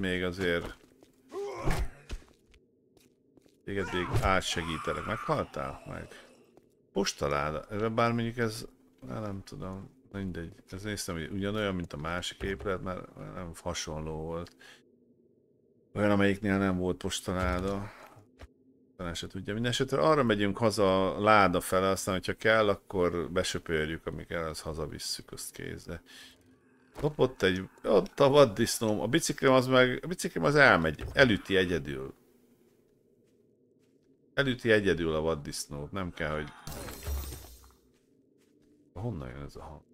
téged még átsegítelek. Meghaltál? Meg. Postaláda. Bár mondjuk ez, nem tudom, mindegy. Ez néztem, hogy ugyanolyan, mint a másik épület, mert nem hasonló volt. Olyan, amelyiknél nem volt postaláda. Talán se tudja. Mindenesetre arra megyünk haza a láda fele, aztán, hogyha kell, akkor besöpörjük, amíg el, az hazavisszük, azt kézre. Kapott ott a vaddisznóm, a biciklim az elmegy, elüti egyedül. Elüti egyedül a vaddisznót, nem kell, hogy... Honnan jön ez a hang?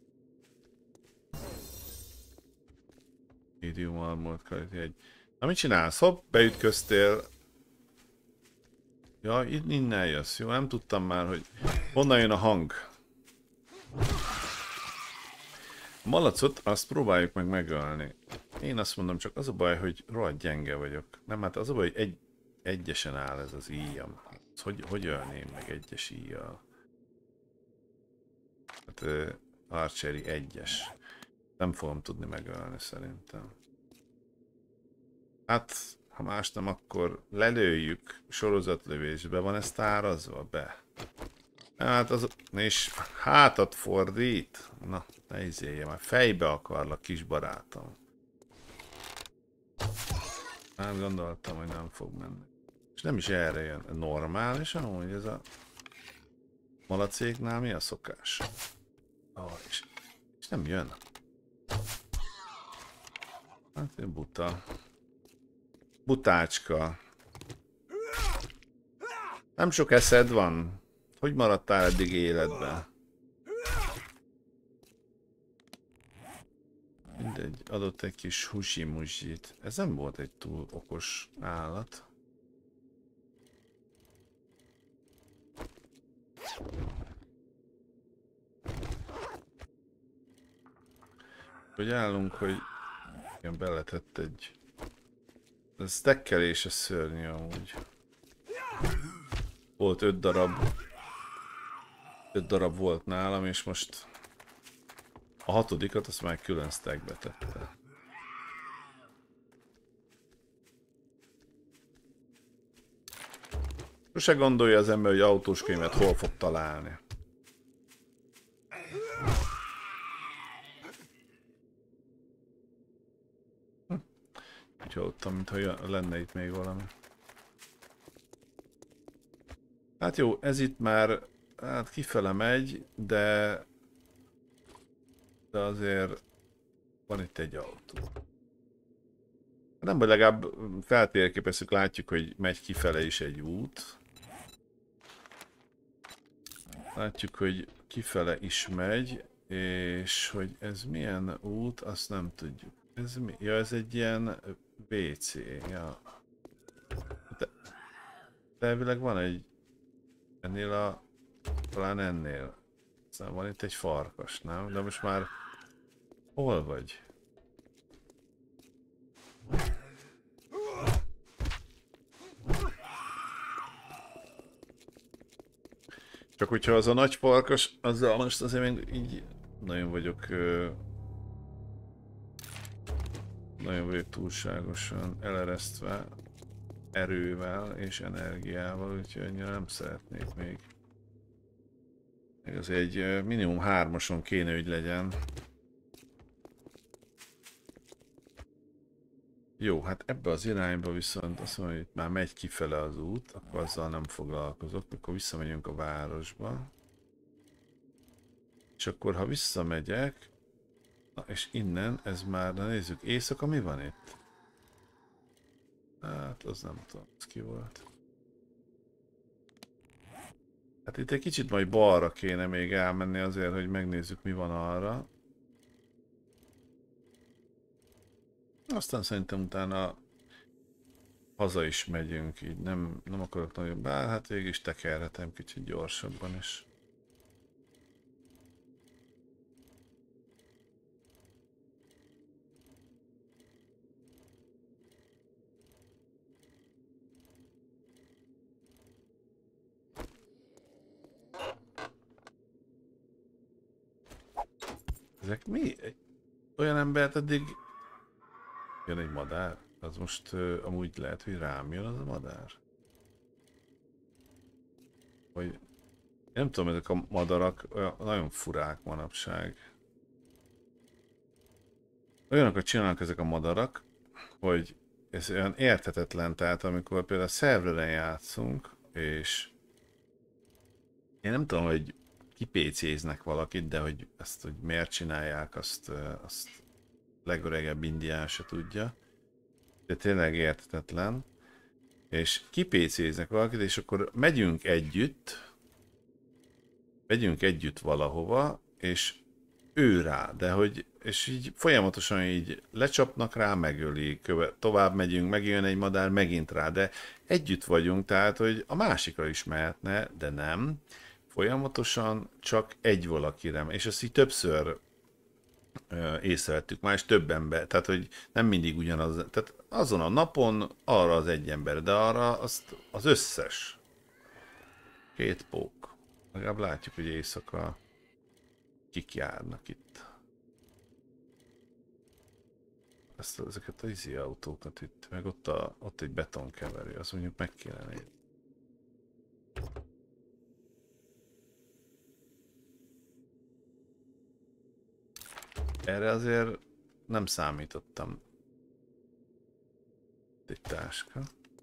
Medium Armored Quality 1. Na mit csinálsz? Hopp, beütköztél. Ja, innen jössz, jó? Nem tudtam már, hogy honnan jön a hang. A malacot azt próbáljuk meg megölni. Én azt mondom, csak az a baj, hogy rohadt gyenge vagyok. Nem, hát az a baj, hogy egyesen áll ez az íjam. Hogy ölném meg egyes íjjal? Hát Archery 1-es. Nem fogom tudni megölni szerintem. Hát, ha más nem, akkor lelőjük sorozatlövésbe. Van ez tárazva? Be. Hát az... És hátat fordít? Na, ne izélje már. Fejbe akarlak, kis barátom. Hát gondoltam, hogy nem fog menni. És nem is erre jön. Normálisan, hogy ez a malacéknál mi a szokás? És nem jön. Hát én buta. Butácska. Nem sok eszed van. Hogy maradtál eddig életben? Mindegy, adott egy kis husi-musit. Ez nem volt egy túl okos állat. Hogy állunk, hogy igen, beletett egy... Ez stekkelés a szörnyű amúgy. Volt 5 darab. 5 darab volt nálam, és most a 6-odikat azt már külön stackbe tette. Sose gondolja az ember, hogy autós könyvet hol fog találni. Úgy hallottam, mintha lenne itt még valami. Hát jó, ez itt már hát kifele megy, de azért van itt egy autó. Nem baj, legalább feltérképezzük, látjuk, hogy megy kifele is egy út. Látjuk, hogy kifele is megy, és hogy ez milyen út, azt nem tudjuk. Ez mi? Ja, ez egy ilyen WC. Ja. De elvileg van egy ennél a... talán ennél. Szóval van itt egy farkas, nem? De most már... Hol vagy? Csak hogyha az a nagy farkas, azzal most azért még így nagyon vagyok... nagyon vagyok túlságosan eleresztve erővel és energiával, úgyhogy annyira nem szeretnék még. Ez egy minimum 3-ason kéne, hogy legyen. Jó, hát ebbe az irányba viszont azt mondom, hogy itt már megy kifele az út, akkor azzal nem foglalkozok, akkor visszamegyünk a városba. És akkor, ha visszamegyek, na és innen, ez már, na nézzük, éjszaka mi van itt? Hát, az nem tudom, ez ki volt. Hát itt egy kicsit majd balra kéne még elmenni azért, hogy megnézzük, mi van arra. Aztán szerintem utána haza is megyünk, így nem akarok nagyon, bár hát végig is tekerhetem kicsit gyorsabban is. Ezek mi? Olyan embert eddig jön egy madár? Az most amúgy lehet, hogy rám jön az a madár? Vagy nem tudom, ezek a madarak nagyon furák manapság. Olyanokat csinálnak ezek a madarak, hogy ez olyan érthetetlen, tehát amikor például szerveren játszunk, és én nem tudom, hogy kipécéznek valakit, de hogy ezt, hogy miért csinálják, azt legöregebb indián se tudja. De tényleg érthetetlen. És kipécéznek valakit, és akkor megyünk együtt valahova, és ő rá, de hogy, és így folyamatosan így lecsapnak rá, megöli, tovább megyünk, megjön egy madár, megint rá, de együtt vagyunk, tehát, hogy a másikra is mehetne, de nem. Folyamatosan csak egy valakire, és ezt így többször észrevettük már, és több ember, tehát, hogy nem mindig ugyanaz, tehát azon a napon arra az egy ember, de arra azt az összes. Két pók. Legalább látjuk, hogy éjszaka kik járnak itt. Ezeket a izi autókat itt, meg ott egy betonkeverő, az mondjuk meg kéne nézni. Erre azért nem számítottam. Egy táska.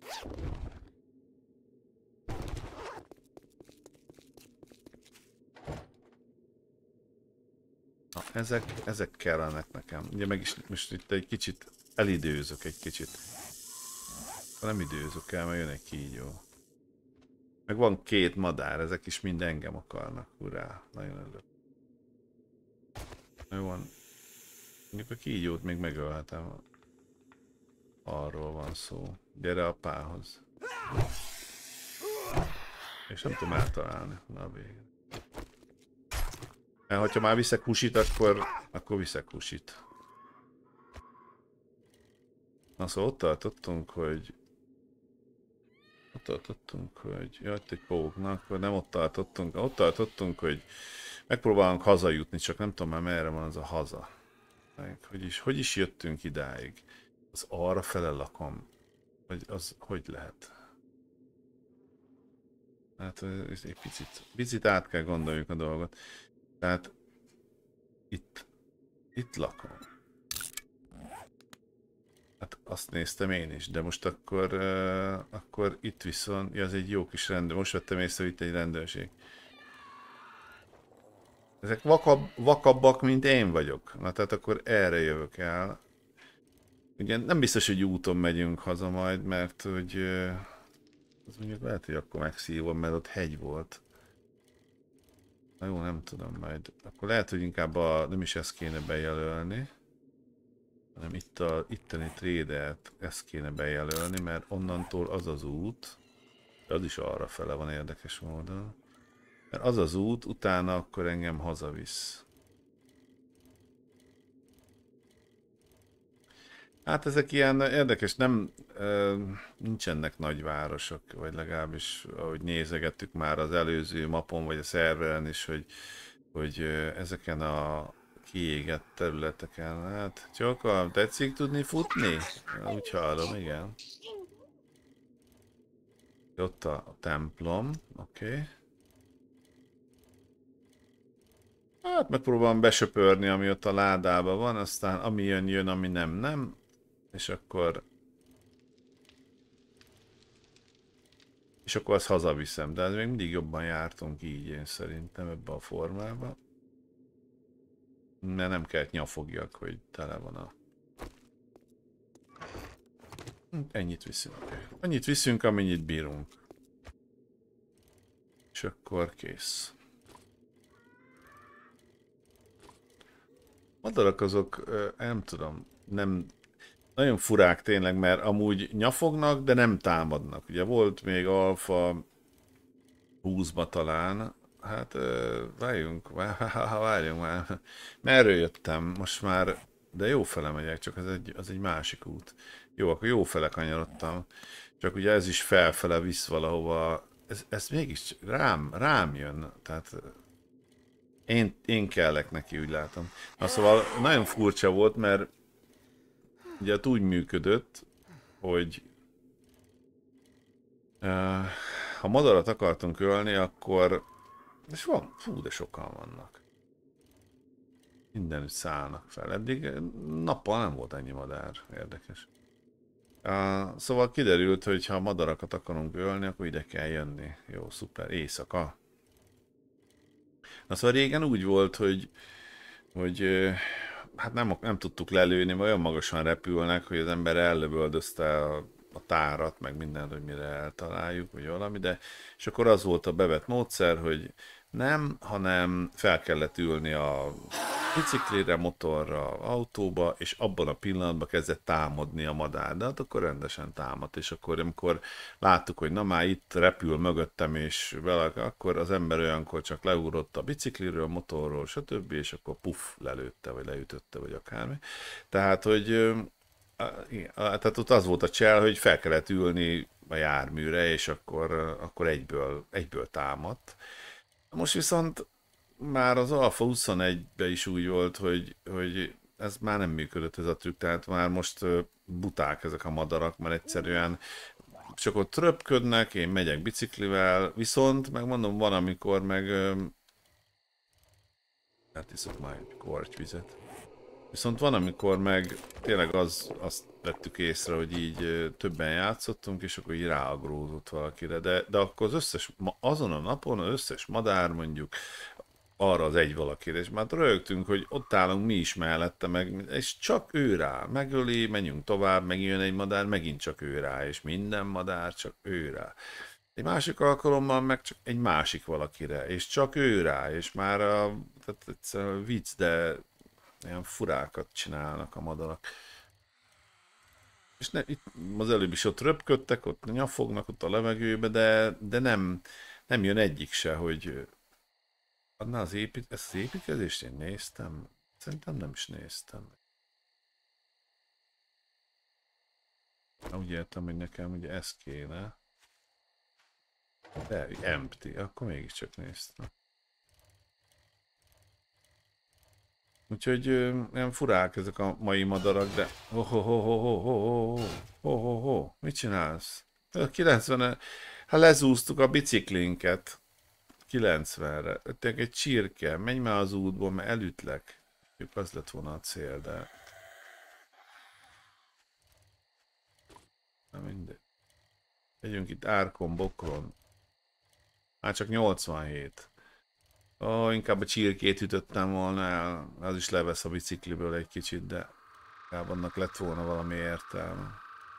Na, ezek kellenek nekem. Ugye meg is most itt egy kicsit elidőzök egy kicsit. Nem időzök el, mert jön egy kígyó. Meg van két madár, ezek is mind engem akarnak. Urá, nagyon örülök. Jó van. Mondjuk a kígyót még megölhetem. Arról van szó. Gyere apához. És nem tudom eltalálni. Na a végén. Mert hogyha már viszek husit, akkor viszek husit. Na szóval ott tartottunk, hogy... Jaj, egy póknak, vagy nem ott tartottunk, hogy megpróbálunk hazajutni, csak nem tudom már merre van az a haza. Hogy is jöttünk idáig? Az arra fele lakom. Vagy az hogy lehet? Hát egy picit át kell gondoljuk a dolgot. Tehát itt lakom. Hát azt néztem én is, de most akkor itt viszont, ja, ez egy jó kis rendőr. Most vettem észre, hogy itt egy rendőrség. Ezek vakabbak, mint én vagyok. Na tehát akkor erre jövök el. Ugye nem biztos, hogy úton megyünk haza majd, mert hogy az mondjuk lehet, hogy akkor megszívom, mert ott hegy volt. Na jó, nem tudom majd. Akkor lehet, hogy inkább nem is ezt kéne bejelölni, hanem itteni trédert ezt kéne bejelölni, mert onnantól az az út, de az is arra fele van érdekes módon. Mert az az út, utána akkor engem hazavisz. Hát ezek ilyen érdekes, nincsenek nagyvárosok, vagy legalábbis ahogy nézegettük már az előző mapon, vagy a szerveren is, hogy ezeken a kiégett területeken, hát csak tetszik tudni futni? Úgy hallom, igen. Ott a templom, oké. Hát megpróbálom besöpörni, ami ott a ládában van, aztán ami jön, ami nem. És akkor azt hazaviszem, de még mindig jobban jártunk így, én szerintem ebbe a formába. Mert nem kellett nyafogjak, hogy tele van a... Ennyit viszünk. Annyit viszünk, amennyit bírunk. És akkor kész. Madarak azok, nem tudom, nem... Nagyon furák tényleg, mert amúgy nyafognak, de nem támadnak. Ugye volt még alfa 20-ba talán. Hát várjunk már. Merről jöttem? Most már, de jó fele megyek, csak az egy másik út. Jó, akkor jó fele kanyarodtam. Csak ugye ez is felfele visz valahova. Ez mégis rám jön. Tehát Én kellek neki, úgy látom. Na szóval nagyon furcsa volt, mert ugye úgy működött, hogy ha madarat akartunk ölni, akkor... És van, fú, de sokan vannak. Mindenütt szállnak fel. Eddig nappal nem volt ennyi madár. Érdekes. Szóval kiderült, hogy ha madarakat akarunk ölni, akkor ide kell jönni. Jó, szuper. Éjszaka. Na szóval régen úgy volt, hogy hát nem tudtuk lelőni, mert olyan magasan repülnek, hogy az ember ellövöldözte a tárat, meg mindent, hogy mire eltaláljuk, vagy valami, de és akkor az volt a bevett módszer, hogy nem, hanem fel kellett ülni a biciklire, motorra, autóba, és abban a pillanatban kezdett támadni a madár, de hát akkor rendesen támadt, és akkor amikor láttuk, hogy na már itt repül mögöttem, és vele, akkor az ember olyankor csak leugrott a bicikliről, motorról, stb., és akkor puff, lelőtte, vagy leütötte, vagy akármi. Tehát, hogy tehát ott az volt a csel, hogy fel kellett ülni a járműre, és akkor egyből támadt. Most viszont már az Alpha 21-ben is úgy volt, hogy ez már nem működött ez a trükk, tehát már most buták ezek a madarak, mert egyszerűen csak ott röpködnek, én megyek biciklivel, viszont megmondom, van amikor meg hát iszok már egy kortyvizet. Viszont van, amikor meg tényleg azt vettük észre, hogy így többen játszottunk, és akkor így ráagrózott valakire. De akkor az azon a napon az összes madár mondjuk arra az egy valakire, és már rögtünk, hogy ott állunk mi is mellette, és csak ő rá, megöli, menjünk tovább, megjön egy madár, megint csak ő rá, és minden madár csak ő rá. Egy másik alkalommal meg csak egy másik valakire, és csak ő rá, és már tehát egyszerűen vicc, de ilyen furákat csinálnak a madarak. És itt az előbb is ott röpködtek, ott nyafognak ott a levegőbe, de nem jön egyik se, hogy adná ezt az építkezést én néztem? Szerintem nem is néztem. Úgy értem, hogy nekem ugye ez kéne. De empty, akkor mégiscsak néztem. Úgyhogy ilyen furák ezek a mai madarak, de mit csinálsz? 90-e, hát lezúztuk a biciklinket 90-re. Tényleg egy csirke, menj már az útból, mert elütlek. Az lett volna a cél, de... Na mindegy. Legyünk itt árkon, bokron. Már csak 87. Inkább a csirkét ütöttem volna el, az is levesz a bicikliből egy kicsit, de inkább annak lett volna valami értelme.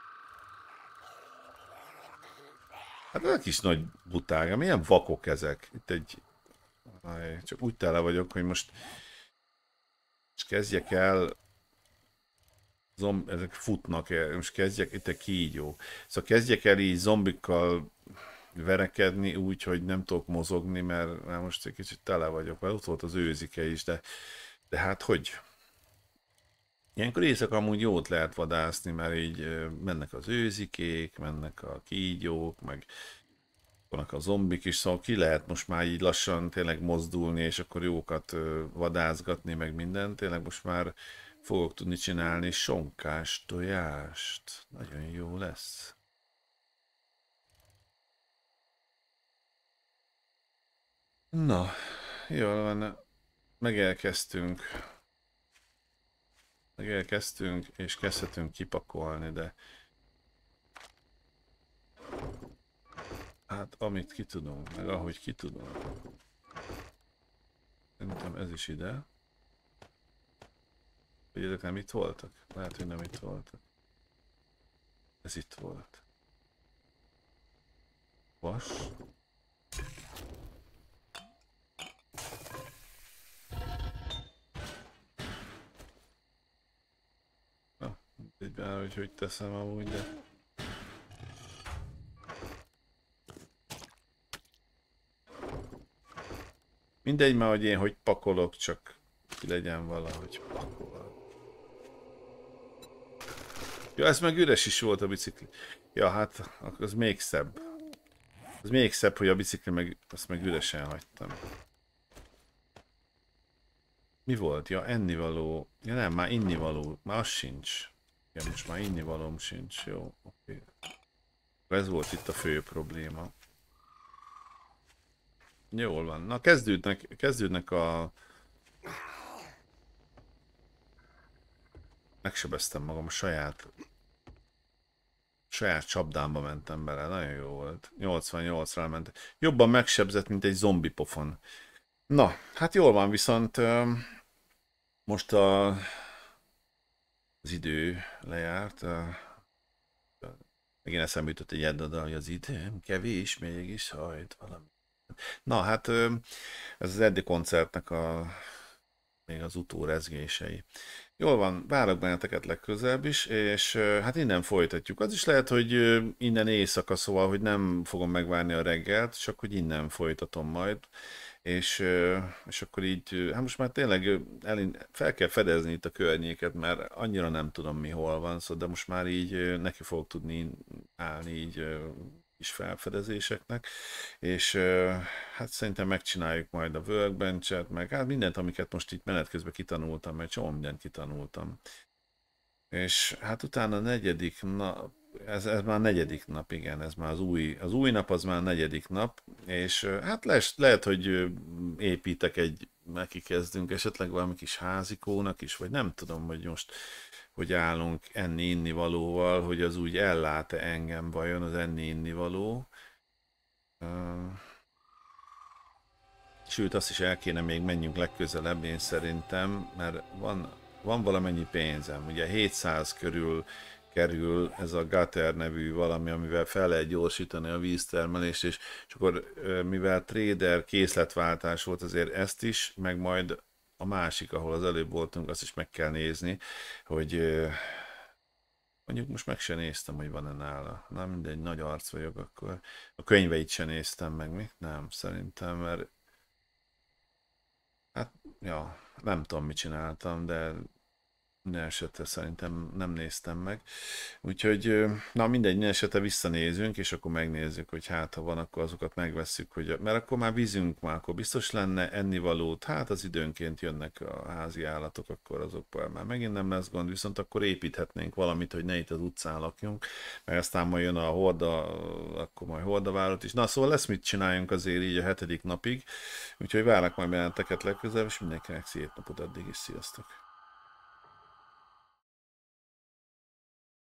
Hát ezek is nagy buták, milyen vakok ezek. Itt csak úgy tele vagyok, hogy most kezdjek el, ezek futnak, most kezdjek, itt egy kígyó. Szóval kezdjek el így zombikkal verekedni úgy, hogy nem tudok mozogni, mert már most egy kicsit tele vagyok, mert ott volt az őzike is, de hát hogy? Ilyenkor éjszaka amúgy jót lehet vadászni, mert így mennek az őzikék, mennek a kígyók, meg vannak a zombik is, szóval ki lehet most már így lassan tényleg mozdulni, és akkor jókat vadászgatni, meg minden. Tényleg most már fogok tudni csinálni sonkás tojást. Nagyon jó lesz. Na, jól van, megelkezdtünk, és kezdhetünk kipakolni, de hát amit ki tudunk, meg ahogy ki tudunk. Szerintem ez is ide. Hogy ezek nem itt voltak? Lehet, hogy nem itt voltak. Ez itt volt. Vas. Egy bár, hogy teszem amúgy, de... Mindegy már, hogy én hogy pakolok, csak ki legyen valahogy pakolva. Ja, ez meg üres is volt a bicikli. Ja, hát az még szebb. Az még szebb, hogy a bicikli azt meg üresen hagytam. Mi volt? Ja, ennivaló. Ja nem, már innivaló. Már az sincs. Ja, most már innivalóm sincs. Jó, oké. Ez volt itt a fő probléma. Jól van. Na, kezdődnek a... Megsebeztem magam, a saját csapdámba mentem bele. Nagyon jó volt. 88-ra ment. Jobban megsebzett, mint egy zombi pofon. Na, hát jól van, viszont most az idő lejárt. Megint eszembe jutott egy eddada, hogy az időm kevés, mégis hajt valami. Na, hát ez az Eddi koncertnek még az utórezgései. Jól van, várok benneteket legközelebb is, és hát innen folytatjuk. Az is lehet, hogy innen éjszaka, szóval, hogy nem fogom megvárni a reggelt, csak hogy innen folytatom majd. És akkor így, hát most már tényleg fel kell fedezni itt a környéket, mert annyira nem tudom mi hol van, szóval, de most már így neki fogok tudni állni így is felfedezéseknek, és hát szerintem megcsináljuk majd a workbench-et, meg hát mindent, amiket most itt menet közben kitanultam, mert csomó mindent kitanultam. És hát utána a negyedik nap, ez már negyedik nap, igen, ez már az új nap az már negyedik nap, és hát lehet, hogy építek neki kezdünk esetleg valami kis házikónak is, vagy nem tudom, hogy most hogy állunk enni-inni valóval, hogy az úgy ellát-e engem vajon az enni-inni való. Sőt, azt is el kéne még menjünk legközelebb, én szerintem, mert van valamennyi pénzem. Ugye 700 körül kerül ez a Gutter nevű valami, amivel fel lehet gyorsítani a víztermelést, és akkor mivel trader készletváltás volt, azért ezt is, meg majd a másik, ahol az előbb voltunk, azt is meg kell nézni, hogy mondjuk most meg se néztem, hogy van-e nála. Na mindegy, nagy arc vagyok, akkor a könyveit se néztem meg, mi? Nem, szerintem, mert hát, ja, nem tudom, mit csináltam, de minden esetre szerintem nem néztem meg. Úgyhogy, na mindegy, minden esetre visszanézünk, és akkor megnézzük, hogy hát, ha van, akkor azokat megvesszük, hogy, mert akkor már vízünk, már akkor biztos lenne ennivalót, hát az időnként jönnek a házi állatok, akkor azokkal már megint nem lesz gond, viszont akkor építhetnénk valamit, hogy ne itt az utcán lakjunk, meg aztán majd jön a horda, akkor majd hordavállalat is. Na, szóval lesz mit csináljunk azért így a 7. napig, úgyhogy várlak majd benneteket legközelebb, és mindenkinek szép napot addig is, sziasztok!